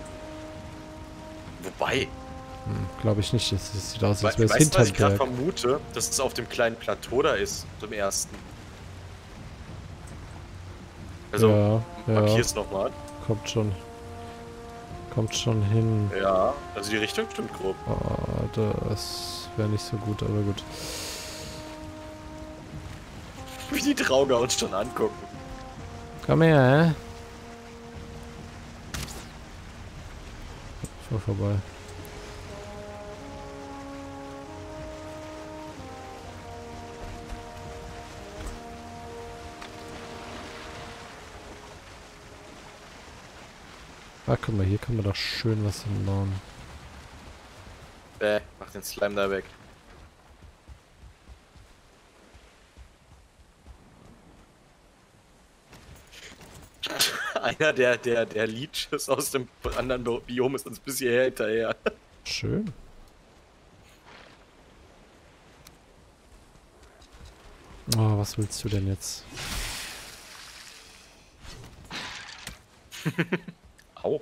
Wobei, Glaube ich nicht. Das sieht aus, als weißt wäre es du, was hinterm ich gerade Berg. vermute? Dass es auf dem kleinen Plateau da ist, zum ersten. Also, Ja, markier's nochmal. kommt schon. Kommt schon hin. Ja, also die Richtung stimmt grob. Oh, das wäre nicht so gut, aber gut. Wie die Trauger uns schon angucken. Komm her, hä? Voll vorbei. Ah, guck mal, hier kann man doch schön was hinbauen. Mach den Slime da weg. Einer der Leeches aus dem anderen Biom ist uns bis hierher hinterher. Schön. Oh, was willst du denn jetzt? Au.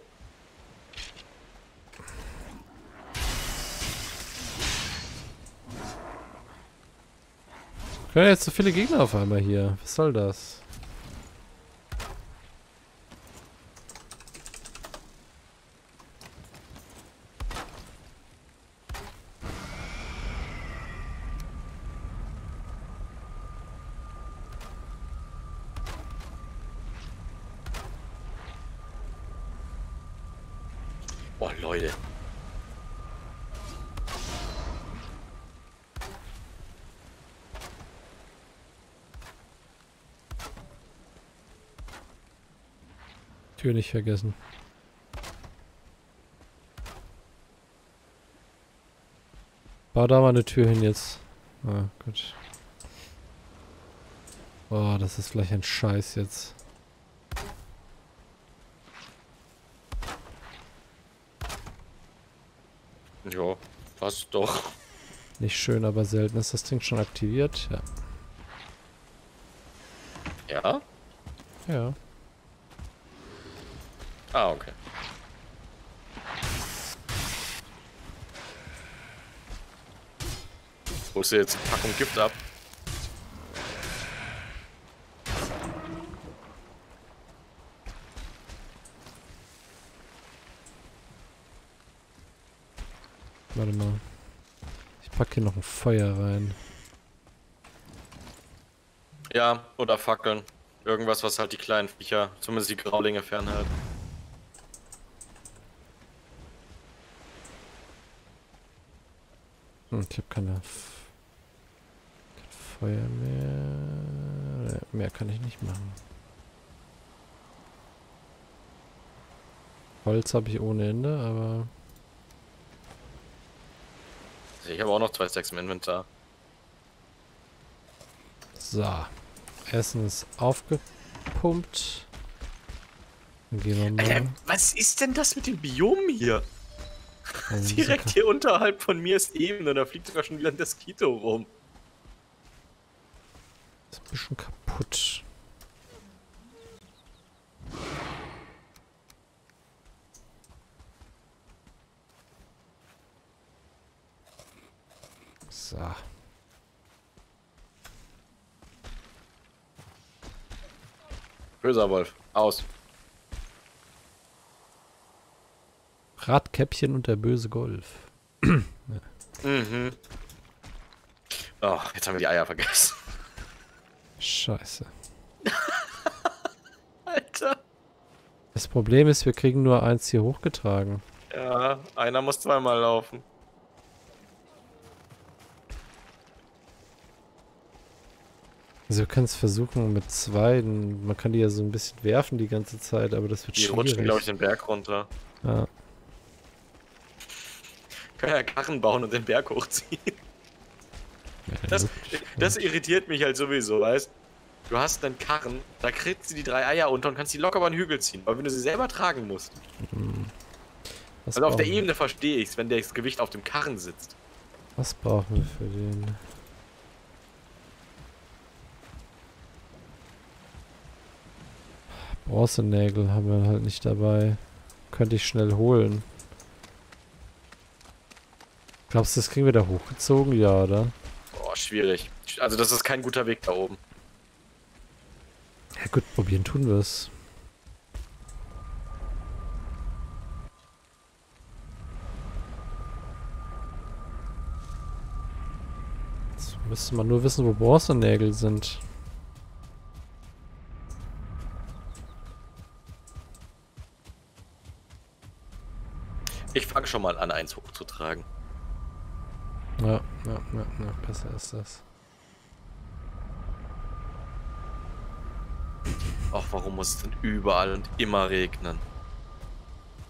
Können jetzt so viele Gegner auf einmal hier. Was soll das? Oh, Leute. Tür nicht vergessen. Bau da mal eine Tür hin jetzt. Ah, gut. Oh, das ist gleich ein Scheiß jetzt. Jo, passt doch. Nicht schön, aber selten. Ist das Ding schon aktiviert? Ja. Ja? Ja. Ah, okay. Holst du jetzt die Packung Gift ab? Warte mal. Ich packe hier noch ein Feuer rein. Ja, oder Fackeln. Irgendwas, was halt die kleinen Viecher, zumindest die Graulinge fernhält. Ich habe kein Feuer mehr. Mehr kann ich nicht machen. Holz habe ich ohne Ende, aber... Ich habe auch noch 2 Stacks im Inventar. So. Essen ist aufgepumpt. Dann gehen wir mal. Alter, was ist denn das mit dem Biom hier? Also Direkt hier unterhalb von mir ist Ebene, da fliegt sogar schon wieder ein Moskito rum. ist ein bisschen kaputt. So. Böser Wolf, aus. Radkäppchen und der böse Golf. Mhm. Oh, jetzt haben wir die Eier vergessen. Scheiße. Alter. Das Problem ist, wir kriegen nur eins hier hochgetragen. Ja, einer muss zweimal laufen. Also wir können es versuchen mit zwei. Man kann die ja so ein bisschen werfen die ganze Zeit, aber das wird Die schwierig. rutschen, glaube ich, den Berg runter. Ja. Können ja Karren bauen und den Berg hochziehen. Das irritiert mich halt sowieso, weißt du? Hast einen Karren, da kriegst du die 3 Eier unter und kannst die locker über den Hügel ziehen, weil wenn du sie selber tragen musst. Was Also auf der brauchen wir? Ebene verstehe ich's, wenn das Gewicht auf dem Karren sitzt. Was brauchen wir für den? Bronzenägel haben wir halt nicht dabei. Könnte ich schnell holen. Glaubst du, das kriegen wir da hochgezogen? Ja, oder? Boah, schwierig. Also das ist kein guter Weg da oben. Ja gut, probieren tun wir es. Jetzt müsste man nur wissen, wo Bronzenägel sind. Ich fange schon mal an, eins hochzutragen. Ja, besser ist das. Ach, warum muss es denn überall und immer regnen?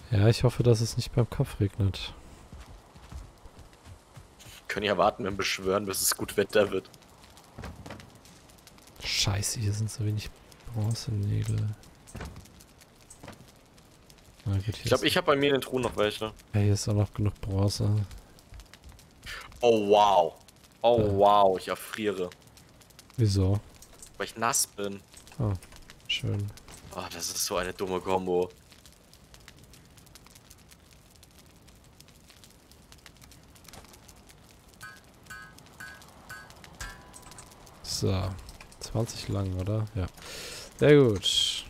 Ja, ich hoffe, dass es nicht beim Kopf regnet. Können ja warten und beschwören, bis es gut Wetter wird. Scheiße, hier sind so wenig Bronzenägel. Na gut, Ich glaube, ich habe bei mir in den Truhen noch welche. Ja, hier ist auch noch genug Bronze. Oh wow. Oh wow, ich erfriere. Wieso? Weil ich nass bin. Oh, schön. Oh, das ist so eine dumme Kombo. So. 20 lang, oder? Ja. Sehr gut.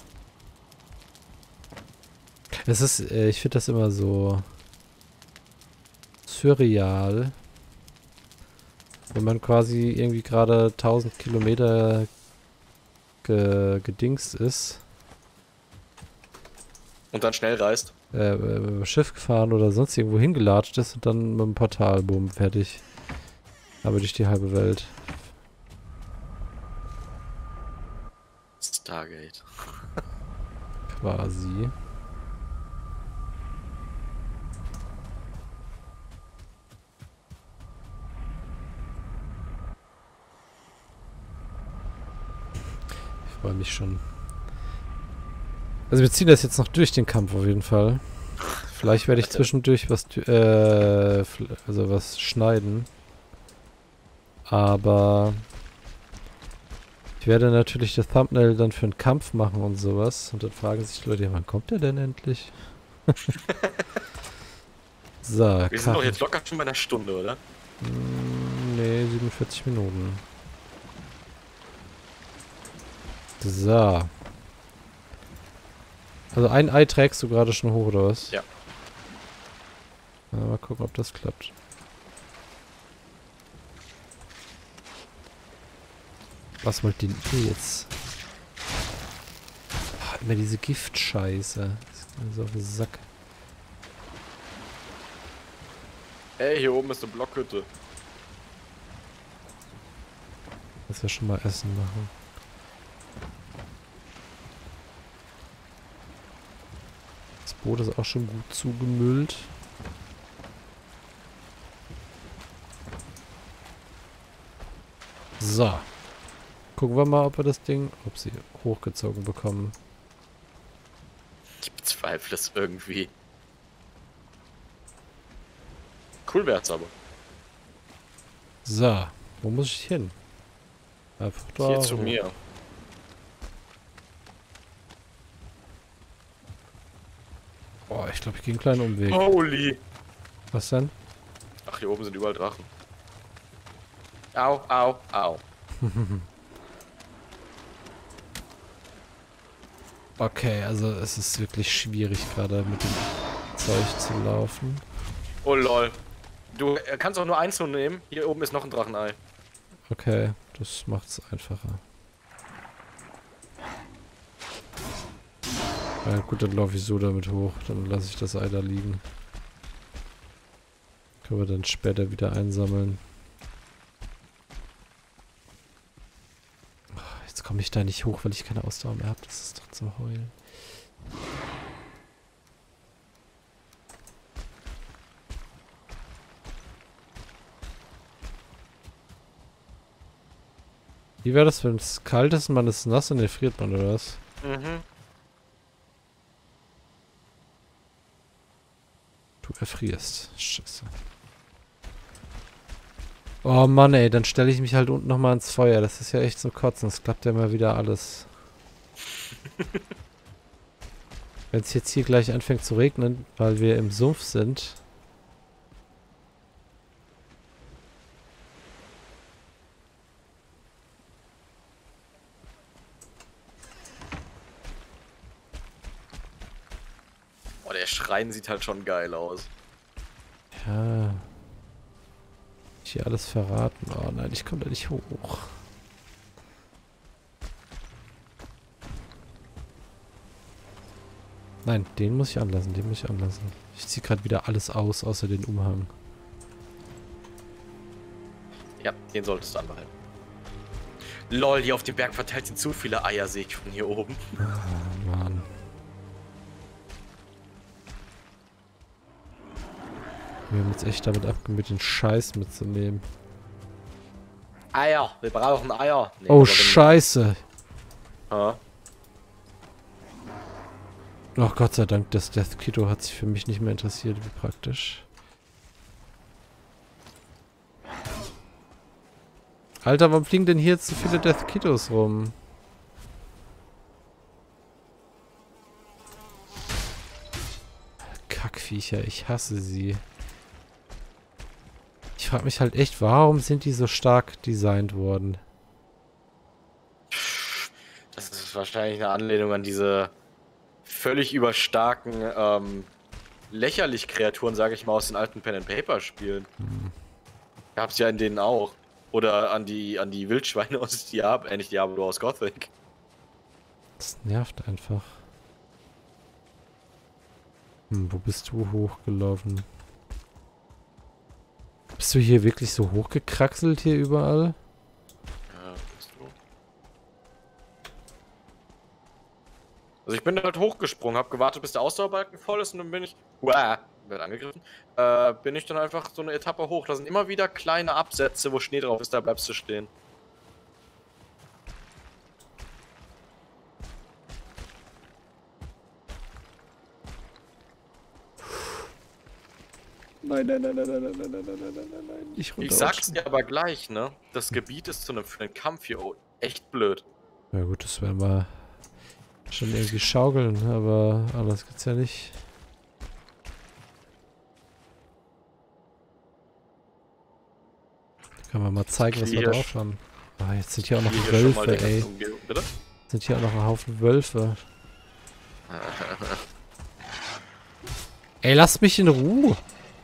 Es ist, ich finde das immer so surreal, wenn man quasi irgendwie gerade 1000 Kilometer gedingst ist. Und dann schnell reist. Schiff gefahren oder sonst irgendwo hingelatscht ist und dann mit dem Portal, boom, fertig. Aber durch die halbe Welt. Stargate. Quasi. Ich freue mich schon. Also wir ziehen das jetzt noch durch den Kampf auf jeden Fall. Vielleicht werde ich zwischendurch was, also was schneiden. Aber ich werde natürlich das Thumbnail dann für einen Kampf machen und sowas. Und dann fragen sich die Leute, ja, wann kommt der denn endlich? So, Wir sind doch jetzt locker schon bei einer Stunde, oder? Nee, 47 Minuten. So. Also ein Ei trägst du gerade schon hoch, oder was? Ja. Mal gucken, ob das klappt. Was wollt ihr denn jetzt? Oh, immer diese Giftscheiße. Das geht mir so auf den Sack. Ey, hier oben ist eine Blockhütte. Lass ja schon mal Essen machen. Das Boot ist auch schon gut zugemüllt. So. Gucken wir mal, ob wir das Ding, ob sie hochgezogen bekommen. Ich bezweifle es irgendwie. Cool wär's aber. So. Wo muss ich hin? Einfach da. Hier zu hoch. mir. Boah, ich glaube, ich gehe einen kleinen Umweg. Holy! Was denn? Ach, hier oben sind überall Drachen. Au, au, au. Okay, also es ist wirklich schwierig gerade mit dem Zeug zu laufen. Oh lol. Du kannst auch nur eins nur nehmen. Hier oben ist noch ein Drachenei. Okay, das macht's einfacher. Ja gut, dann laufe ich so damit hoch. Dann lasse ich das Ei da liegen. Können wir dann später wieder einsammeln. Jetzt komme ich da nicht hoch, weil ich keine Ausdauer mehr habe. Das ist doch zum Heulen. Wie wäre das, wenn es kalt ist und man ist nass und erfriert man, oder was? Mhm. Du erfrierst. Scheiße. Oh Mann, ey, dann stelle ich mich halt unten nochmal ins Feuer. Das ist ja echt so kotzen. Das klappt ja immer wieder alles. Wenn es jetzt hier gleich anfängt zu regnen, weil wir im Sumpf sind. Oh, der Schrein sieht halt schon geil aus. Ja. Ich hier alles verraten. Oh nein, ich komme da nicht hoch. Nein, den muss ich anlassen, den muss ich anlassen. Ich ziehe gerade wieder alles aus, außer den Umhang. Ja, den solltest du anbehalten. Lol, hier auf dem Berg verteilt sind zu viele Eier, sehe ich von hier oben. Ah, Mann. Wir haben jetzt echt damit abgemüht, den Scheiß mitzunehmen. Eier, wir brauchen Eier. Nee, Oh, Scheiße. Ja. Ach Gott sei Dank, das Death Kito hat sich für mich nicht mehr interessiert, wie praktisch. Alter, warum fliegen denn hier jetzt so viele Death Kitos rum? Kackviecher, ich hasse sie. Ich frage mich halt echt, warum sind die so stark designt worden? Das ist wahrscheinlich eine Anlehnung an diese völlig überstarken, lächerlich Kreaturen, sage ich mal, aus den alten Pen-and-Paper-Spielen. Gab's ja in denen auch. Oder an die Wildschweine aus Diablo, nicht Diablo, aus Gothic. Das nervt einfach. Wo bist du hochgelaufen? Bist du hier wirklich so hochgekraxelt hier überall? Ja, bist du. Also ich bin halt hochgesprungen, hab gewartet, bis der Ausdauerbalken voll ist und dann bin ich... Wird angegriffen. Bin ich dann einfach so eine Etappe hoch. Da sind immer wieder kleine Absätze, wo Schnee drauf ist, da bleibst du stehen. Nein, nein, nein, nein, nein, nein, nein, nein, nein, nein, nein, nein. Ich sag's dir aber gleich, ne? Das Gebiet ist für einen Kampf hier echt blöd. Ja gut, das werden wir schon irgendwie schaukeln, aber anders geht's ja nicht. Kann man mal zeigen, was wir drauf haben. Ah, jetzt sind hier auch noch Wölfe, ey. Bitte? Sind hier auch noch ein Haufen Wölfe. Ey, lasst mich in Ruhe.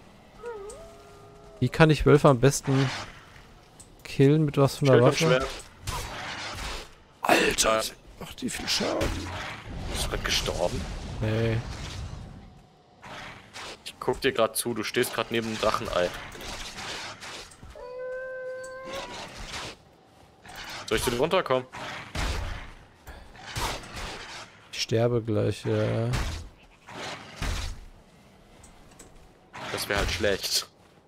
Wie kann ich Wölfe am besten killen? Mit was von der Waffe? Alter! Macht die viel Schaden. Bist du gerade gestorben? Nee. Ich guck dir gerade zu, du stehst gerade neben dem Drachenei. Soll ich zu dir runterkommen? Ich sterbe gleich, ja. Das wäre halt schlecht.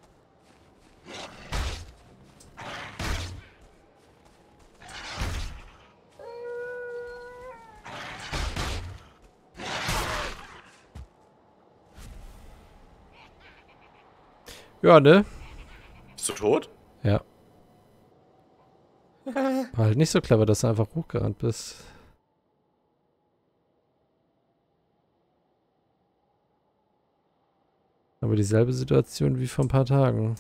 Ja, ne? Bist du tot? Ja. War halt nicht so clever, dass du einfach hochgerannt bist. Aber dieselbe Situation wie vor ein paar Tagen.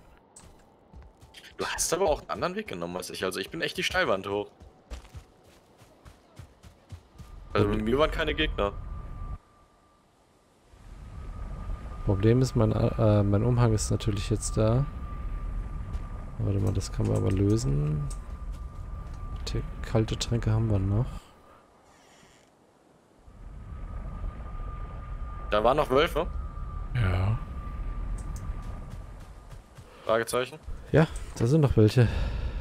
Du hast aber auch einen anderen Weg genommen als ich. Also ich bin echt die Steilwand hoch. Also bei mir waren keine Gegner. Problem ist, mein Umhang ist natürlich jetzt da. Warte mal, das kann man aber lösen. Kalte Tränke haben wir noch. Da waren noch Wölfe? Ja. Fragezeichen. Ja, da sind noch welche.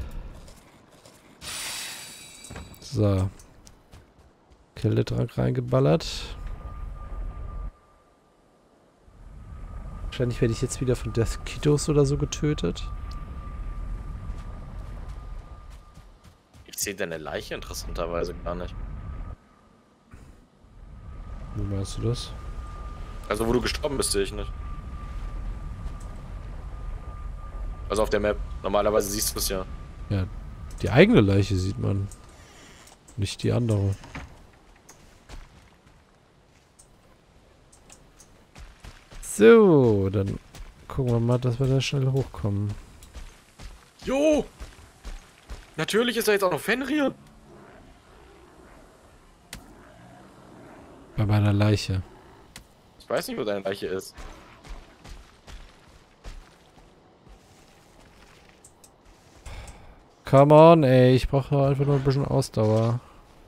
So. Kältetrank reingeballert. Wahrscheinlich werde ich jetzt wieder von Death Kitos oder so getötet. Ich sehe deine Leiche interessanterweise gar nicht. Wie meinst du das? Also wo du gestorben bist, sehe ich nicht. Also auf der Map. Normalerweise siehst du es ja. Ja, die eigene Leiche sieht man. Nicht die andere. So, dann gucken wir mal, dass wir da schnell hochkommen. Jo! Natürlich ist da jetzt auch noch Fenrir. Bei meiner Leiche. Ich weiß nicht, wo deine Leiche ist. Come on, ey. Ich brauche einfach nur ein bisschen Ausdauer.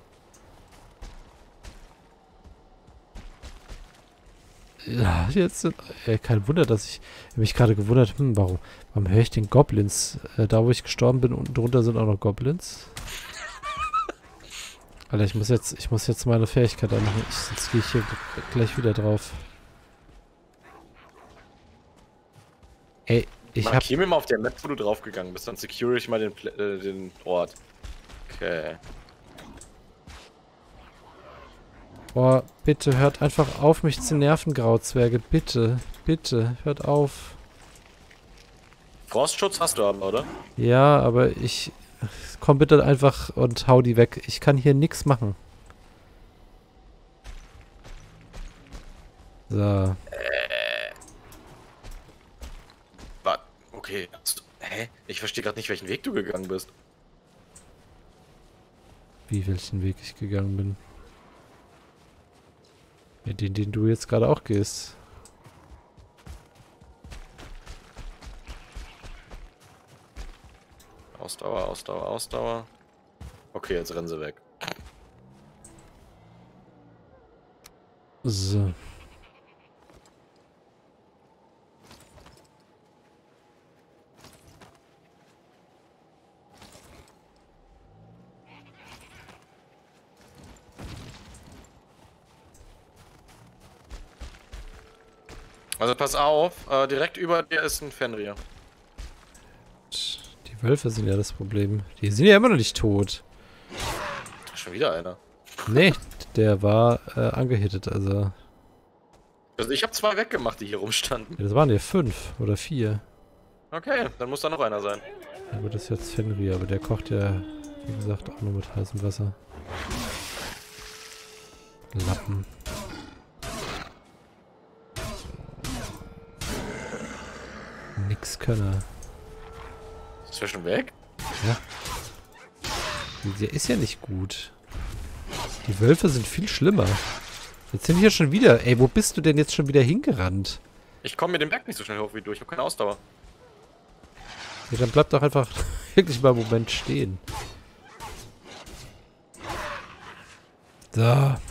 Ja, jetzt sind... kein Wunder, dass ich mich gerade gewundert, warum höre ich den Goblins? Da, wo ich gestorben bin, unten drunter sind auch noch Goblins. Alter, ich muss jetzt meine Fähigkeit anmachen. Sonst gehe ich hier gleich wieder drauf. Ey, ich hab... Markier mir mal auf der Map, wo du draufgegangen bist, dann secure ich mal den Ort. Okay. Boah, bitte hört einfach auf, mich zu nerven, Grauzwerge. Bitte, bitte, hört auf. Frostschutz hast du aber, oder? Ja, aber ich... Komm bitte einfach und hau die weg. Ich kann hier nichts machen. So. Okay. Hä? Ich verstehe gerade nicht, welchen Weg du gegangen bist. Wie, welchen Weg ich gegangen bin. Ja, den du jetzt gerade auch gehst. Ausdauer, Ausdauer, Ausdauer. Okay, jetzt rennen sie weg. So. Also pass auf, direkt über dir ist ein Fenrir. Die Wölfe sind ja das Problem. Die sind ja immer noch nicht tot. Schon wieder einer. Nee, der war angehittet, also... Also ich habe 2 weggemacht, die hier rumstanden. Ja, das waren ja 5 oder 4. Okay, dann muss da noch einer sein. Ja gut, das ist jetzt Fenrir, aber der kocht ja, wie gesagt, auch nur mit heißem Wasser. Lappen. Nix Könner. Ist der schon weg? Ja. Der ist ja nicht gut. Die Wölfe sind viel schlimmer. Jetzt sind wir hier schon wieder... Ey, wo bist du denn jetzt schon wieder hingerannt? Ich komme mit dem Berg nicht so schnell hoch wie du, ich habe keine Ausdauer. Ja, dann bleib doch einfach wirklich mal einen Moment stehen. So.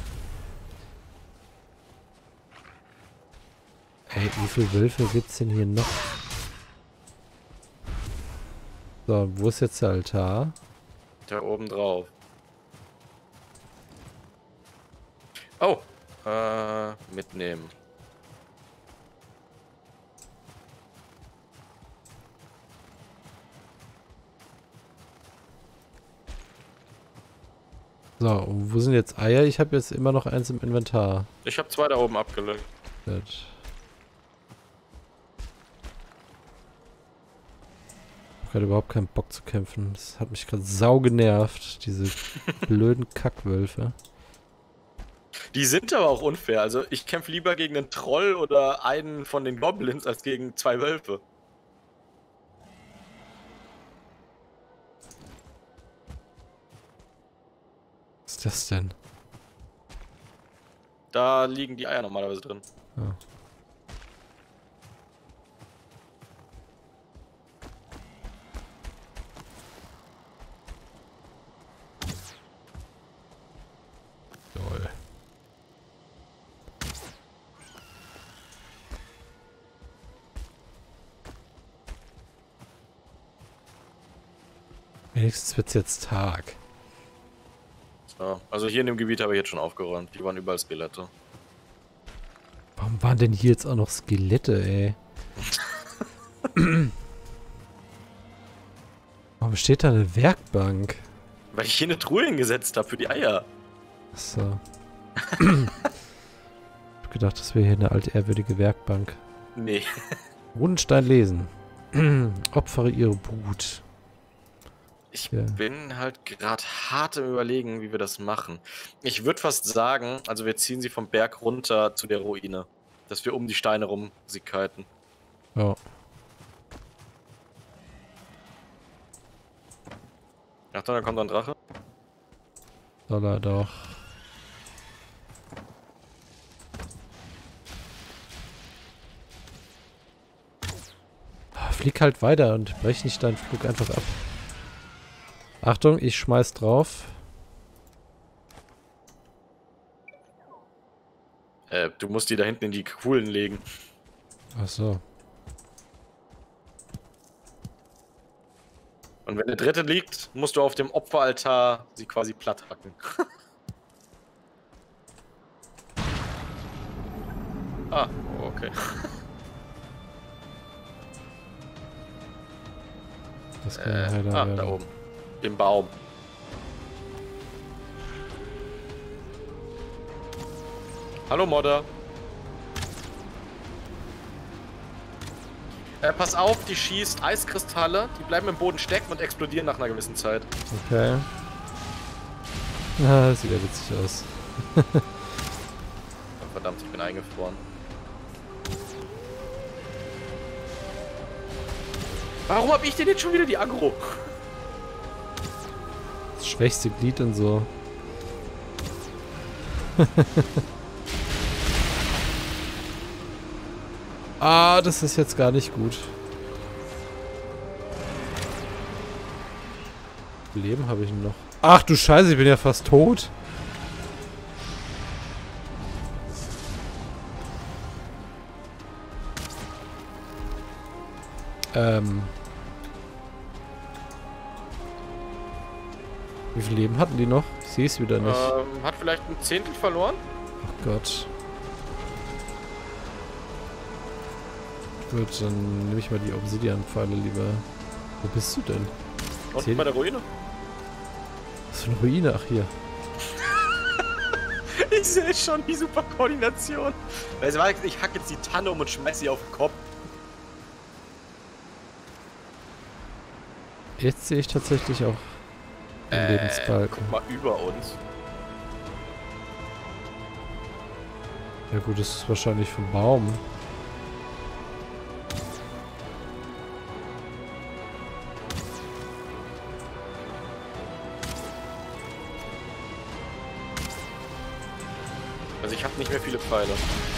Ey, wie viele Wölfe gibt's denn hier noch? So, wo ist jetzt der Altar? Da oben drauf. Oh, mitnehmen. So, und wo sind jetzt Eier? Ich habe jetzt immer noch eins im Inventar. Ich habe 2 da oben abgelegt. Gut. Ich habe gerade überhaupt keinen Bock zu kämpfen. Das hat mich gerade sau genervt, diese blöden Kackwölfe. Die sind aber auch unfair. Also ich kämpfe lieber gegen einen Troll oder einen von den Goblins als gegen 2 Wölfe. Was ist das denn? Da liegen die Eier normalerweise drin. Oh. Lol. Wenigstens wird's jetzt Tag. So, also hier in dem Gebiet habe ich jetzt schon aufgeräumt. Hier waren überall Skelette. Warum waren denn hier jetzt auch noch Skelette, ey? Warum steht da eine Werkbank? Weil ich hier eine Truhe hingesetzt habe für die Eier. Achso. Ich hab gedacht, das wäre hier eine altehrwürdige Werkbank. Nee. Runenstein lesen. Opfere ihre Brut. Ich Ja. bin halt gerade hart im Überlegen, wie wir das machen. Ich würde fast sagen, also wir ziehen sie vom Berg runter zu der Ruine. Dass wir um die Steine rum sie kiten. Ja. Achtung, da kommt ein Drache. Soll er doch. Flieg halt weiter und brech nicht deinen Flug einfach ab. Achtung, ich schmeiß drauf. Du musst die da hinten in die Kuhlen legen. Ach so. Und wenn der dritte liegt, musst du auf dem Opferaltar sie quasi platt hacken. Ah, okay. Das kann ja heller werden. Da oben. Im Baum. Hallo Modder. Pass auf, die schießt Eiskristalle, die bleiben im Boden stecken und explodieren nach einer gewissen Zeit. Okay. Ah, das sieht ja witzig aus. Oh, verdammt, ich bin eingefroren. Warum hab ich denn jetzt schon wieder die Aggro? Das schwächste Glied und so. Ah, das ist jetzt gar nicht gut. Leben habe ich noch. Ach du Scheiße, ich bin ja fast tot. Wie viel Leben hatten die noch? Ich sehe es wieder nicht. Hat vielleicht ein Zehntel verloren? Ach Gott. Gut, dann nehme ich mal die Obsidian-Pfeile lieber. Wo bist du denn? Unten bei der Ruine? Was für eine Ruine? Ach, hier. Ich sehe schon die super Koordination. Also, ich hack jetzt die Tanne um und schmeiß sie auf den Kopf. Jetzt sehe ich tatsächlich auch den Lebensbalken. Guck mal über uns. Ja gut, das ist wahrscheinlich vom Baum. Also ich habe nicht mehr viele Pfeile.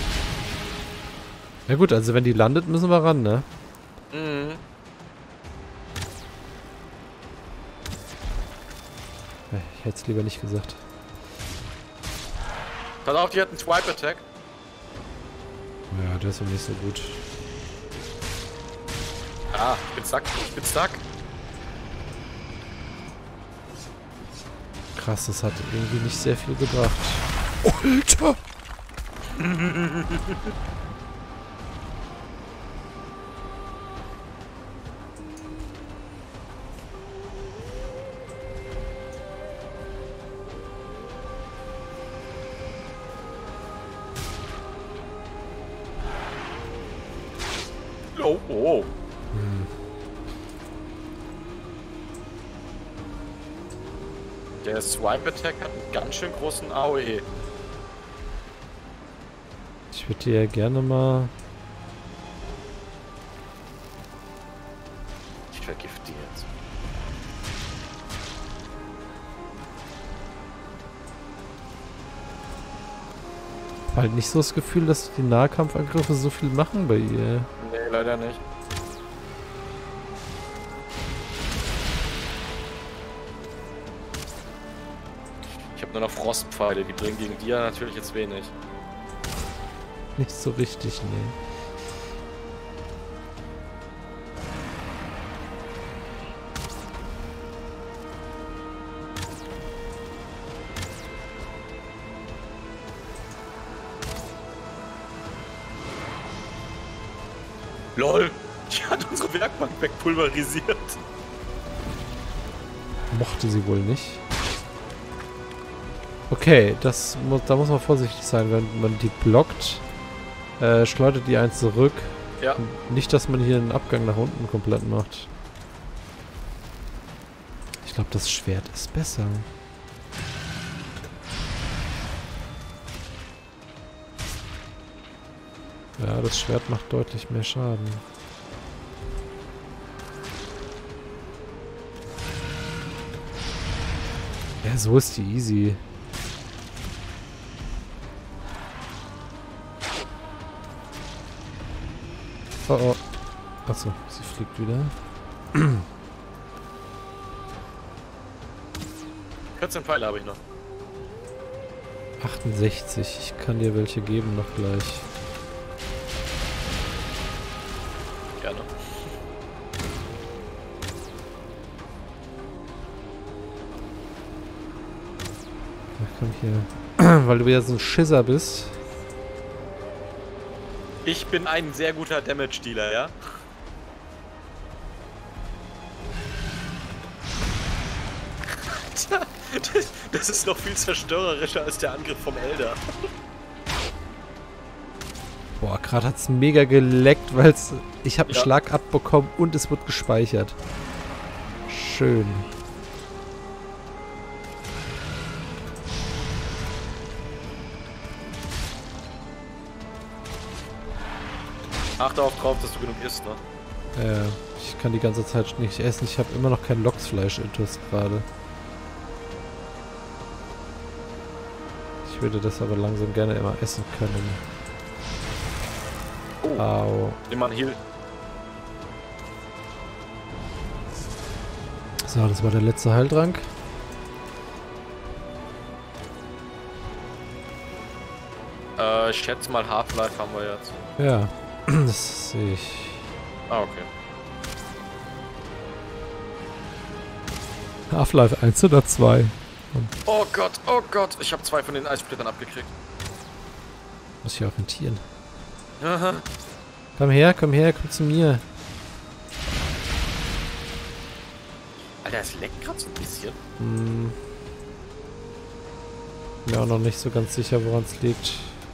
Ja gut, also wenn die landet, müssen wir ran, ne? Mhm. Ich hätte es lieber nicht gesagt. Pass auf, die hat einen Swipe-Attack. Ja, der ist ja nicht so gut. Ah, ich bin stuck. Ich bin stuck. Krass, das hat irgendwie nicht sehr viel gebracht. Alter! Oh, oh. Der Swipe-Attack hat einen ganz schön großen AOE. Ich würde dir ja gerne mal... Ich vergifte die jetzt. Halt nicht so das Gefühl, dass die Nahkampfangriffe so viel machen bei ihr. Nee, leider nicht. Ich habe nur noch Frostpfeile, die bringen gegen dir natürlich jetzt wenig. Nicht so richtig, nee. LOL! Die hat unsere Werkbank wegpulverisiert. Mochte sie wohl nicht. Okay, da muss man vorsichtig sein, wenn man die blockt. Schleudert die eins zurück. Ja. Nicht, dass man hier einen Abgang nach unten komplett macht. Ich glaube, das Schwert ist besser. Ja, das Schwert macht deutlich mehr Schaden. Ja, so ist die easy. Oh oh. Achso, sie fliegt wieder. 14 Pfeile habe ich noch. 68. Ich kann dir welche geben noch gleich. Gerne. Ach komm hier. Weil du ja so ein Schisser bist. Ich bin ein sehr guter Damage-Dealer, ja? Das ist noch viel zerstörerischer als der Angriff vom Elder. Boah, gerade hat's mega geleckt, weil ich habe einen Ja. Schlag abbekommen und es wird gespeichert. Schön. Achte auch drauf, dass du genug isst, ne? Ich kann die ganze Zeit nicht essen. Ich habe immer noch kein Loksfleisch-Intus gerade. Ich würde das aber langsam gerne immer essen können. Oh, Au. nimm mal einen Heal. So, das war der letzte Heiltrank. Ich schätze mal Half-Life haben wir jetzt. Ja, das sehe ich. Ah, okay. Half-Life 1 oder 2? Oh Gott, ich habe 2 von den Eissplittern abgekriegt. Muss ich orientieren. Aha. Komm her, komm zu mir. Alter, es leckt gerade so ein bisschen. Hm. Mir auch noch nicht so ganz sicher, woran es liegt.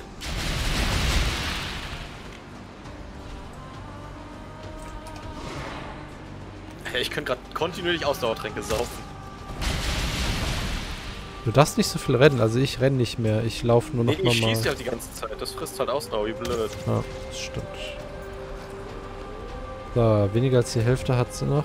Ich könnte gerade kontinuierlich Ausdauertränke saufen. Du darfst nicht so viel rennen, also ich renne nicht mehr. Ich laufe nur noch Nee, ich normal. schieße halt die ganze Zeit. Das frisst halt Ausdauer, wie blöd. Ja, das stimmt. So, weniger als die Hälfte hat sie noch.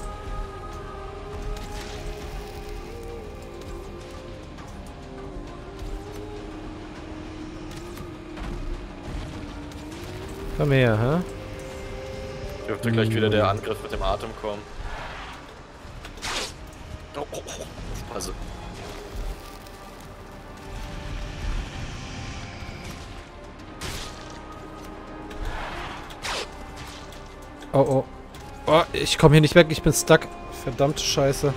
Komm her, hä? Dürfte gleich wieder der Angriff mit dem Atem kommen. Oh. Also. Oh. Oh, ich komme hier nicht weg, ich bin stuck. Verdammte Scheiße.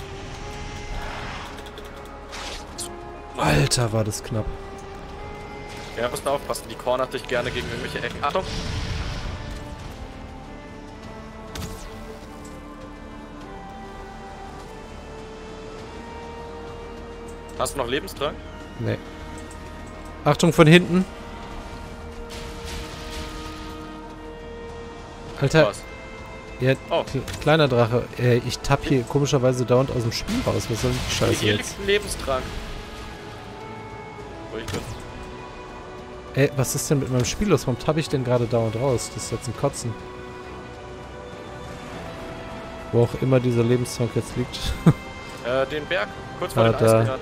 Alter, war das knapp. Ja, musst du aufpassen. Die cornert dich gerne gegen irgendwelche Ecken. Achtung! Hast du noch Lebensdrang? Nee. Achtung von hinten. Alter. Was? Ja, Oh. kleiner Drache. Ich tapp hier komischerweise dauernd aus dem Spiel raus. Was soll denn die Scheiße Hier jetzt? liegt ein Lebensdrang. Wo ich bin. Was ist denn mit meinem Spiel los? Warum tapp ich denn gerade dauernd raus? Das ist jetzt ein Kotzen. Wo auch immer dieser Lebenstrank jetzt liegt. Den Berg. Kurz vor den da. Eisbären.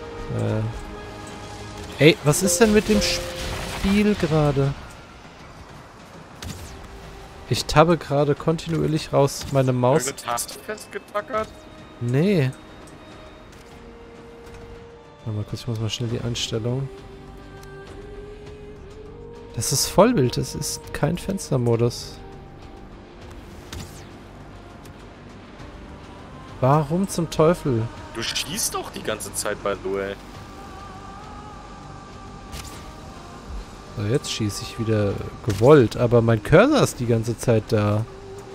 Ey, was ist denn mit dem Spiel gerade? Ich tabbe gerade kontinuierlich raus. Meine Maus... Irgendeine Taste festgetackert? Nee. Warte mal kurz, ich muss mal schnell die Einstellung. Das ist Vollbild, das ist kein Fenstermodus. Warum zum Teufel? Du schießt doch die ganze Zeit bei Duell. So, jetzt schieße ich wieder gewollt, aber mein Cursor ist die ganze Zeit da.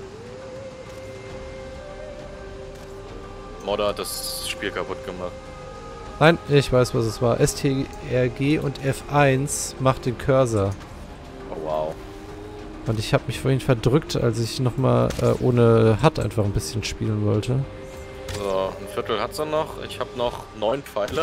Modder hat das Spiel kaputt gemacht. Nein, ich weiß, was es war. STRG und F1 macht den Cursor. Oh wow. Und ich habe mich vorhin verdrückt, als ich nochmal ohne HUD einfach ein bisschen spielen wollte. So, ein Viertel hat's er noch. Ich habe noch 9 Pfeile.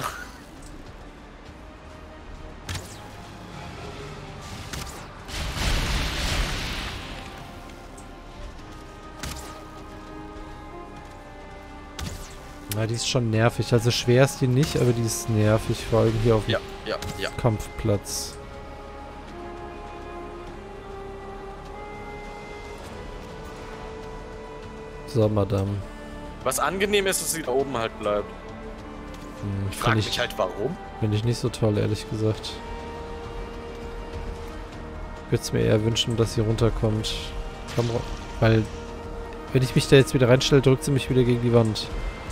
Na, die ist schon nervig. Also schwer ist die nicht, aber die ist nervig, vor allem hier auf dem Ja. Kampfplatz. So, Madame. Was angenehm ist, dass sie da oben halt bleibt. Ich frage mich halt, warum. Finde ich nicht so toll, ehrlich gesagt. Ich würde es mir eher wünschen, dass sie runterkommt. Komm, weil, wenn ich mich da jetzt wieder reinstelle, drückt sie mich wieder gegen die Wand.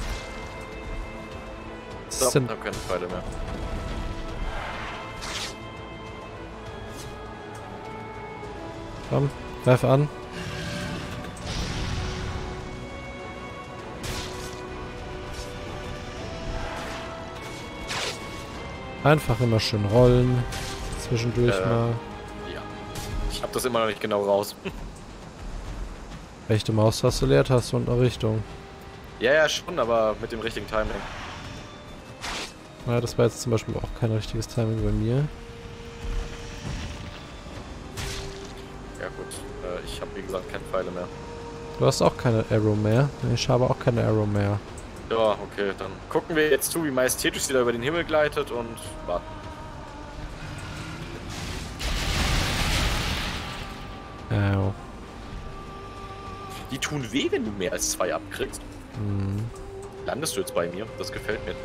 Was So, ist denn? ich hab keine Pfeile mehr. Komm, greif an. Einfach immer schön rollen. Zwischendurch mal. Ja. Ich hab das immer noch nicht genau raus. Rechte Maustaste, Leertaste und eine Richtung. Ja, schon, aber mit dem richtigen Timing. Ja, das war jetzt zum Beispiel auch kein richtiges Timing bei mir. Ja gut, ich habe wie gesagt keine Pfeile mehr. Du hast auch keine Arrow mehr. Ich habe auch keine Arrow mehr. Ja, okay, dann gucken wir jetzt zu, wie majestätisch sie da über den Himmel gleitet und warten. Die tun weh, wenn du mehr als 2 abkriegst. Hm. Landest du jetzt bei mir? Das gefällt mir.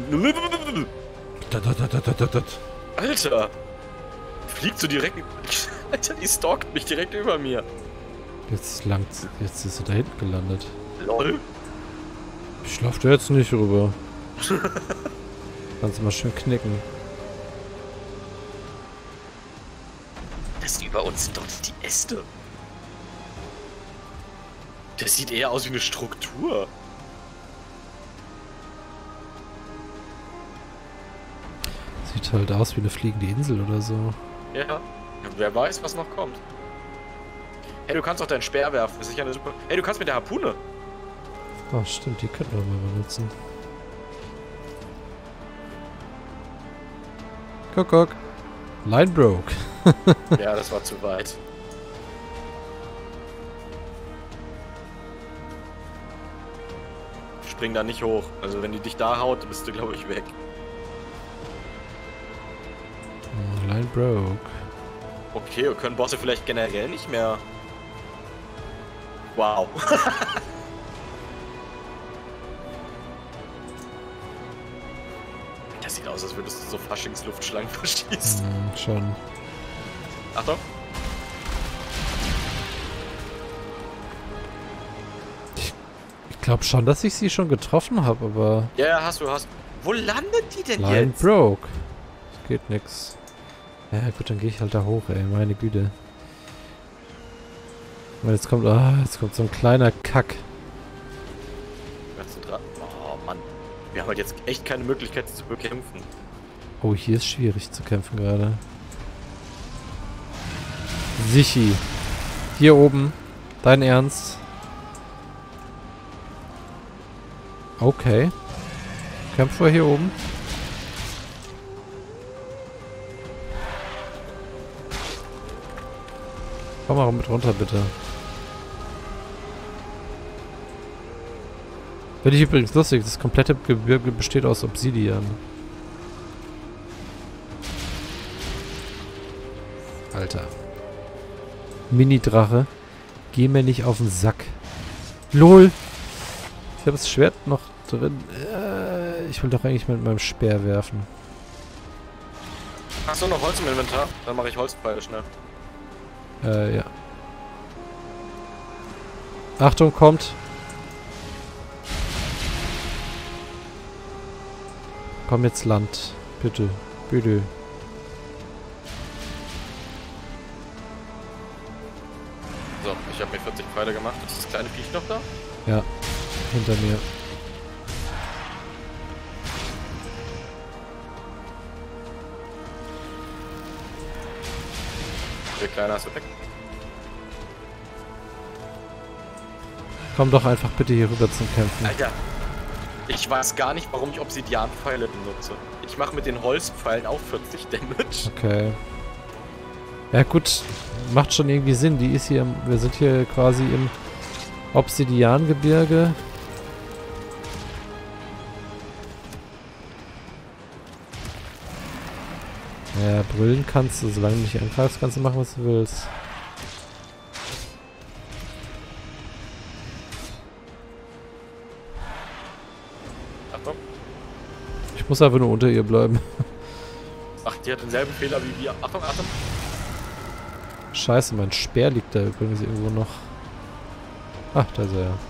Alter! Fliegt so direkt... Alter, die stalkt mich direkt über mir. Jetzt ist sie da hinten gelandet. LOL. Ich lauf da jetzt nicht rüber. Kannst du mal schön knicken. Das über uns sind doch die Äste. Das sieht eher aus wie eine Struktur. Sieht halt aus wie eine fliegende Insel oder so. Ja. Wer weiß, was noch kommt. Hey, du kannst auch deinen Speer werfen. Das ist sicher eine super... Hey, du kannst mit der Harpune. Oh, stimmt, die könnten wir mal benutzen. Guck. Line broke. Ja, das war zu weit. Spring da nicht hoch. Also wenn die dich da haut, bist du, glaube ich, weg. Line broke. Okay, können Bosse vielleicht generell nicht mehr... Wow. Das sieht aus, als würdest du so Faschingsluftschlangen verschießen. Schon. Achtung. Ich glaube schon, dass ich sie schon getroffen habe, aber... Ja, hast du. Wo landet die denn Line jetzt? broke. Das geht nix. Ja gut, dann gehe ich halt da hoch, ey. Meine Güte. Und jetzt kommt so ein kleiner Kack. Oh Mann. Wir haben halt jetzt echt keine Möglichkeit, sie zu bekämpfen. Oh, hier ist schwierig zu kämpfen gerade. Sichi. Hier oben. Dein Ernst? Okay. Kämpfen wir hier oben? Komm mal mit runter, bitte. Finde ich übrigens lustig, das komplette Gebirge besteht aus Obsidian. Alter. Mini-Drache. Geh mir nicht auf den Sack. LOL! Ich habe das Schwert noch drin. Ich will doch eigentlich mit meinem Speer werfen. Hast du noch Holz im Inventar? Dann mache ich Holzpfeile schnell. Ja. Achtung, kommt. Komm jetzt Land. Bitte. Bitte. So, ich habe mir 40 Pfeile gemacht. Ist das kleine Viech noch da? Ja. Hinter mir. Wie kleiner hast du weg? Komm doch einfach bitte hier rüber zum Kämpfen. Alter, ich weiß gar nicht, warum ich Obsidianpfeile benutze. Ich mache mit den Holzpfeilen auch 40 Damage. Okay. Ja gut, macht schon irgendwie Sinn. Die ist hier, wir sind hier quasi im Obsidiangebirge. Ja, brüllen kannst du, solange du nicht angreifst, kannst du machen, was du willst. Achtung. Ich muss einfach nur unter ihr bleiben. Ach, die hat denselben Fehler wie wir. Achtung, Achtung. Scheiße, mein Speer liegt da übrigens irgendwo noch. Ach, da ist er ja.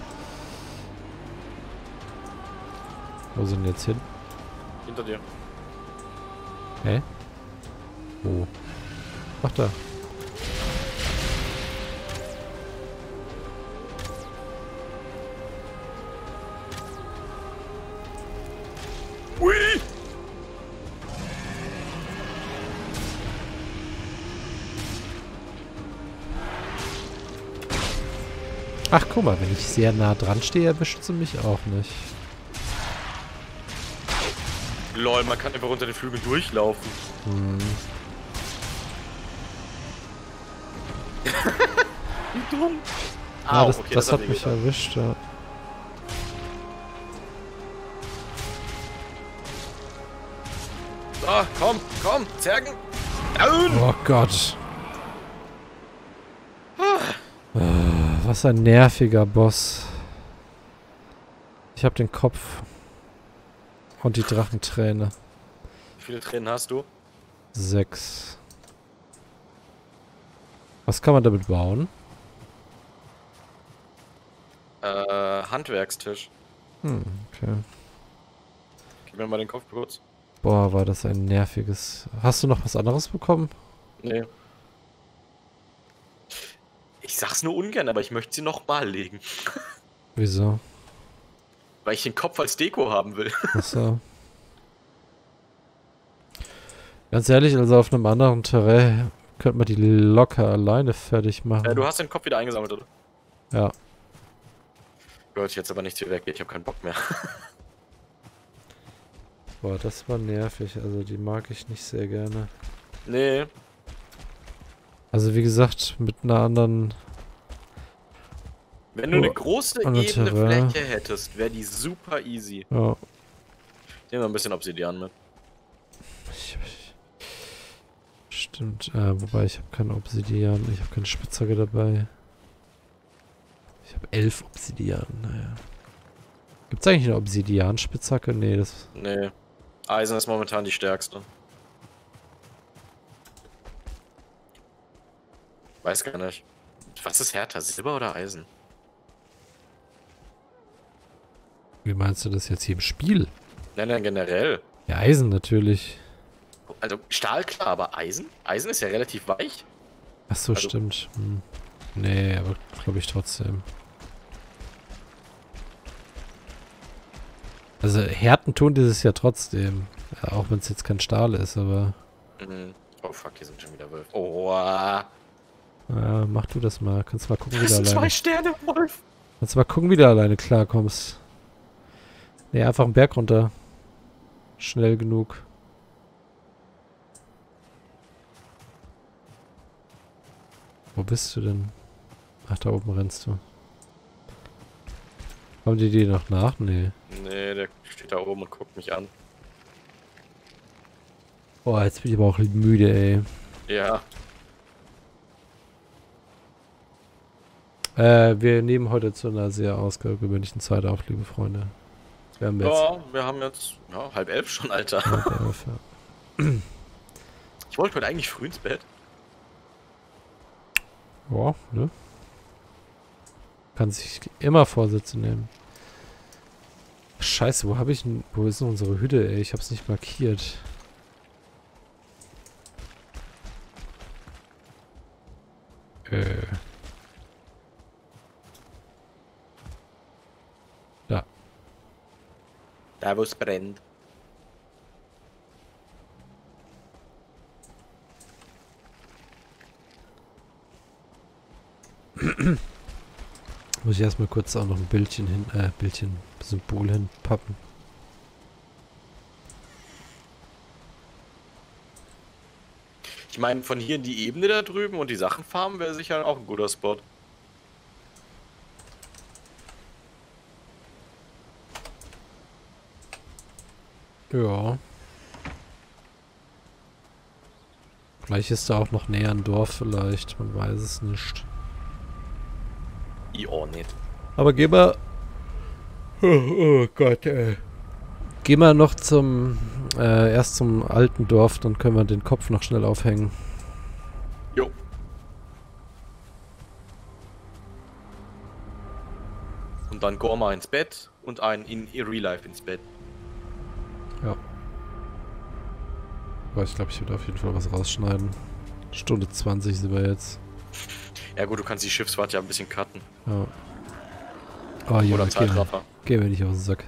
Wo sind wir jetzt hin? Hinter dir. Hä? Wo? Ach, da. Ui! Ach, guck mal, wenn ich sehr nah dran stehe, erwischt sie mich auch nicht. Lol, man kann einfach unter den Flügeln durchlaufen. Hm. Wie dumm. Ja, Au, das, okay, das hat mich wehgetan. erwischt, ja. So, komm, Zergen. Down. Oh Gott. Was ein nerviger Boss. Ich hab den Kopf. Und die Drachenträne. Wie viele Tränen hast du? 6. Was kann man damit bauen? Handwerkstisch. Okay. Gib mir mal den Kopf kurz. Boah, war das ein nerviges... Hast du noch was anderes bekommen? Nee. Ich sag's nur ungern, aber ich möchte sie nochmal legen. Wieso? Weil ich den Kopf als Deko haben will. Achso. Ganz ehrlich, also auf einem anderen Terrain könnte man die locker alleine fertig machen. Du hast den Kopf wieder eingesammelt, oder? Ja. Gut, jetzt aber nichts hier weg. Ich habe keinen Bock mehr. Boah, das war nervig. Also die mag ich nicht sehr gerne. Nee. Also wie gesagt, mit einer anderen... Wenn du eine große andere ebene Terrain. Fläche hättest, wäre die super easy. Ja. Nehmen wir ein bisschen Obsidian mit. Stimmt, wobei ich habe keinen Obsidian, ich habe keine Spitzhacke dabei. Ich habe 11 Obsidian, naja. Gibt's eigentlich eine Obsidian-Spitzhacke? Nee, das... Nee. Eisen ist momentan die stärkste. Weiß gar nicht. Was ist härter, Silber oder Eisen? Wie meinst du das jetzt hier im Spiel? Nein, generell. Ja, Eisen natürlich. Also Stahl klar, aber Eisen? Eisen ist ja relativ weich. Ach so, Also- stimmt. Nee, aber glaube ich trotzdem. Also Härten tun dieses ja trotzdem. Ja, auch wenn es jetzt kein Stahl ist, aber... Mhm. Oh fuck, hier sind schon wieder Wölfe. Oh, Ja, mach du das mal. Kannst mal gucken, wie das du sind alleine... 2 Sterne, Wolf. Kannst mal gucken, wie du alleine klarkommst. Nee, einfach einen Berg runter. Schnell genug. Wo bist du denn? Ach, da oben rennst du. Kommen die dir noch nach? Nee. Nee, der steht da oben und guckt mich an. Boah, jetzt bin ich aber auch müde, ey. Ja. Wir nehmen heute zu einer sehr ausgewöhnlichen Zeit auf, liebe Freunde. Wir haben jetzt... Ja, wir haben jetzt 10:30 schon, Alter. 11, ja. Ich wollte heute eigentlich früh ins Bett. Ja, ne? Kann sich immer Vorsätze nehmen. Scheiße, wo ist denn unsere Hütte, ey? Ich hab's nicht markiert. Da. Da, wo es brennt. Muss ich erstmal kurz auch noch ein Symbol hinpappen. Ich meine, von hier in die Ebene da drüben und die Sachen farmen wäre sicher auch ein guter Spot. Ja. Vielleicht ist da auch noch näher ein Dorf vielleicht, man weiß es nicht. Ich auch nicht. Aber geh mal... Oh Gott, ey. Geh mal noch erst zum alten Dorf, dann können wir den Kopf noch schnell aufhängen. Jo. Und dann Gorma ins Bett und ein in Real Life ins Bett. Ja. Aber ich glaube, ich würde auf jeden Fall was rausschneiden. Stunde 20 sind wir jetzt. Ja gut, du kannst die Schiffsfahrt ja ein bisschen cutten. Ja. Oh, Junge, Oder Zeitraffer. geh mir nicht aus dem Sack.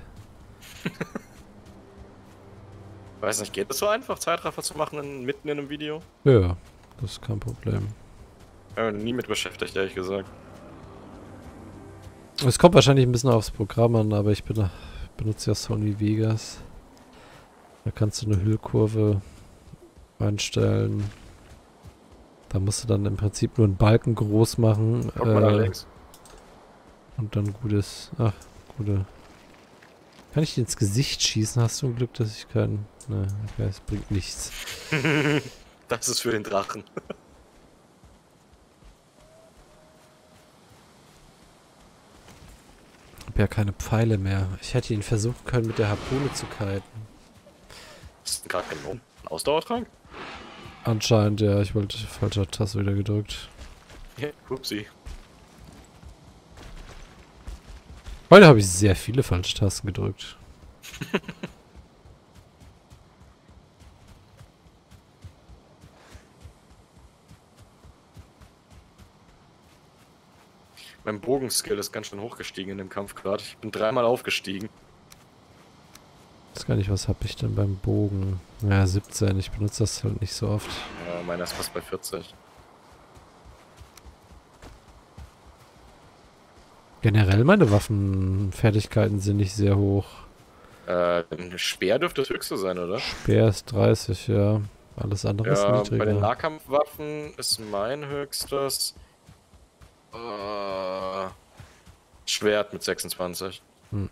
Weiß nicht, geht es so einfach, Zeitraffer zu machen mitten in einem Video? Ja, das ist kein Problem. Ich bin nie mit beschäftigt, ehrlich gesagt. Es kommt wahrscheinlich ein bisschen aufs Programm an, aber ich benutze ja Sony Vegas. Da kannst du eine Hüllkurve einstellen. Da musst du dann im Prinzip nur einen Balken groß machen. Guck mal nach links. Und dann gutes. Ach, gute. Kann ich dir ins Gesicht schießen? Hast du ein Glück, dass ich keinen. Ne, okay, es bringt nichts. Das ist für den Drachen. Ich habe ja keine Pfeile mehr. Ich hätte ihn versuchen können, mit der Harpune zu kiten. Ist gerade genommen. Ausdauertrank? Anscheinend, ja. Ich wollte falsche Taste wieder gedrückt. Ja, upsie. Heute habe ich sehr viele falsche Tasten gedrückt. Mein Bogenskill ist ganz schön hochgestiegen in dem Kampf gerade. Ich bin 3-mal aufgestiegen. Ich weiß gar nicht, was habe ich denn beim Bogen? Ja, 17. Ich benutze das halt nicht so oft. Ja, meiner ist fast bei 40. Generell meine Waffenfertigkeiten sind nicht sehr hoch. Ein Speer dürfte das höchste sein, oder? Speer ist 30, ja. Alles andere ist Ja, niedriger. bei den Nahkampfwaffen ist mein höchstes Schwert mit 26. Hm.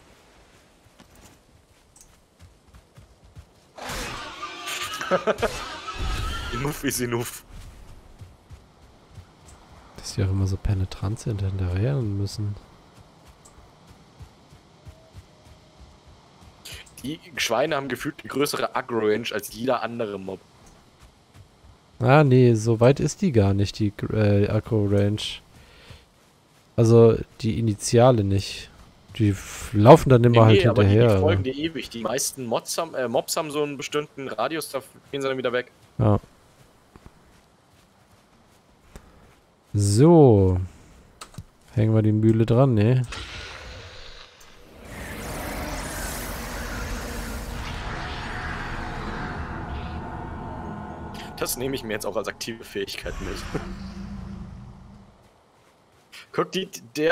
Enough is enough. Dass die auch immer so penetrant sind hinterherren müssen. Die Schweine haben gefühlt eine größere Aggro-Range als jeder andere Mob. Ah, nee, so weit ist die gar nicht, die Aggro-Range. Also, die Initiale nicht. Die laufen dann immer halt aber hinterher. die folgen dir ewig. Die meisten Mobs haben so einen bestimmten Radius, da gehen sie dann wieder weg. Ja. So. Hängen wir die Mühle dran, ne? Das nehme ich mir jetzt auch als aktive Fähigkeit mit. Guck, die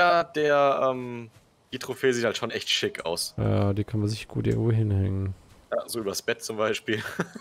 Trophäe sieht halt schon echt schick aus. Ja, die kann man sich gut irgendwo hinhängen. Ja, so übers Bett zum Beispiel.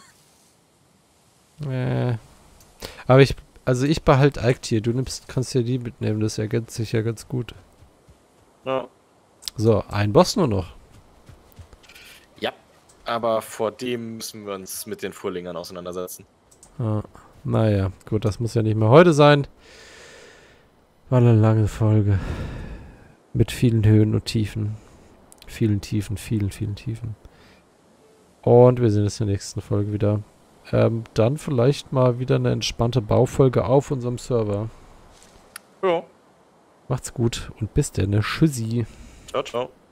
Aber ich behalte Alktier. Du kannst ja die mitnehmen, das ergänzt sich ja ganz gut. Ja. So, ein Boss nur noch. Ja, aber vor dem müssen wir uns mit den Furlingern auseinandersetzen. Ah, naja, gut, das muss ja nicht mehr heute sein. War eine lange Folge. Mit vielen Höhen und Tiefen. Vielen Tiefen, vielen Tiefen. Und wir sehen uns in der nächsten Folge wieder. Dann vielleicht mal wieder eine entspannte Baufolge auf unserem Server. Ja. Macht's gut und bis dann. Tschüssi. Ciao, ciao.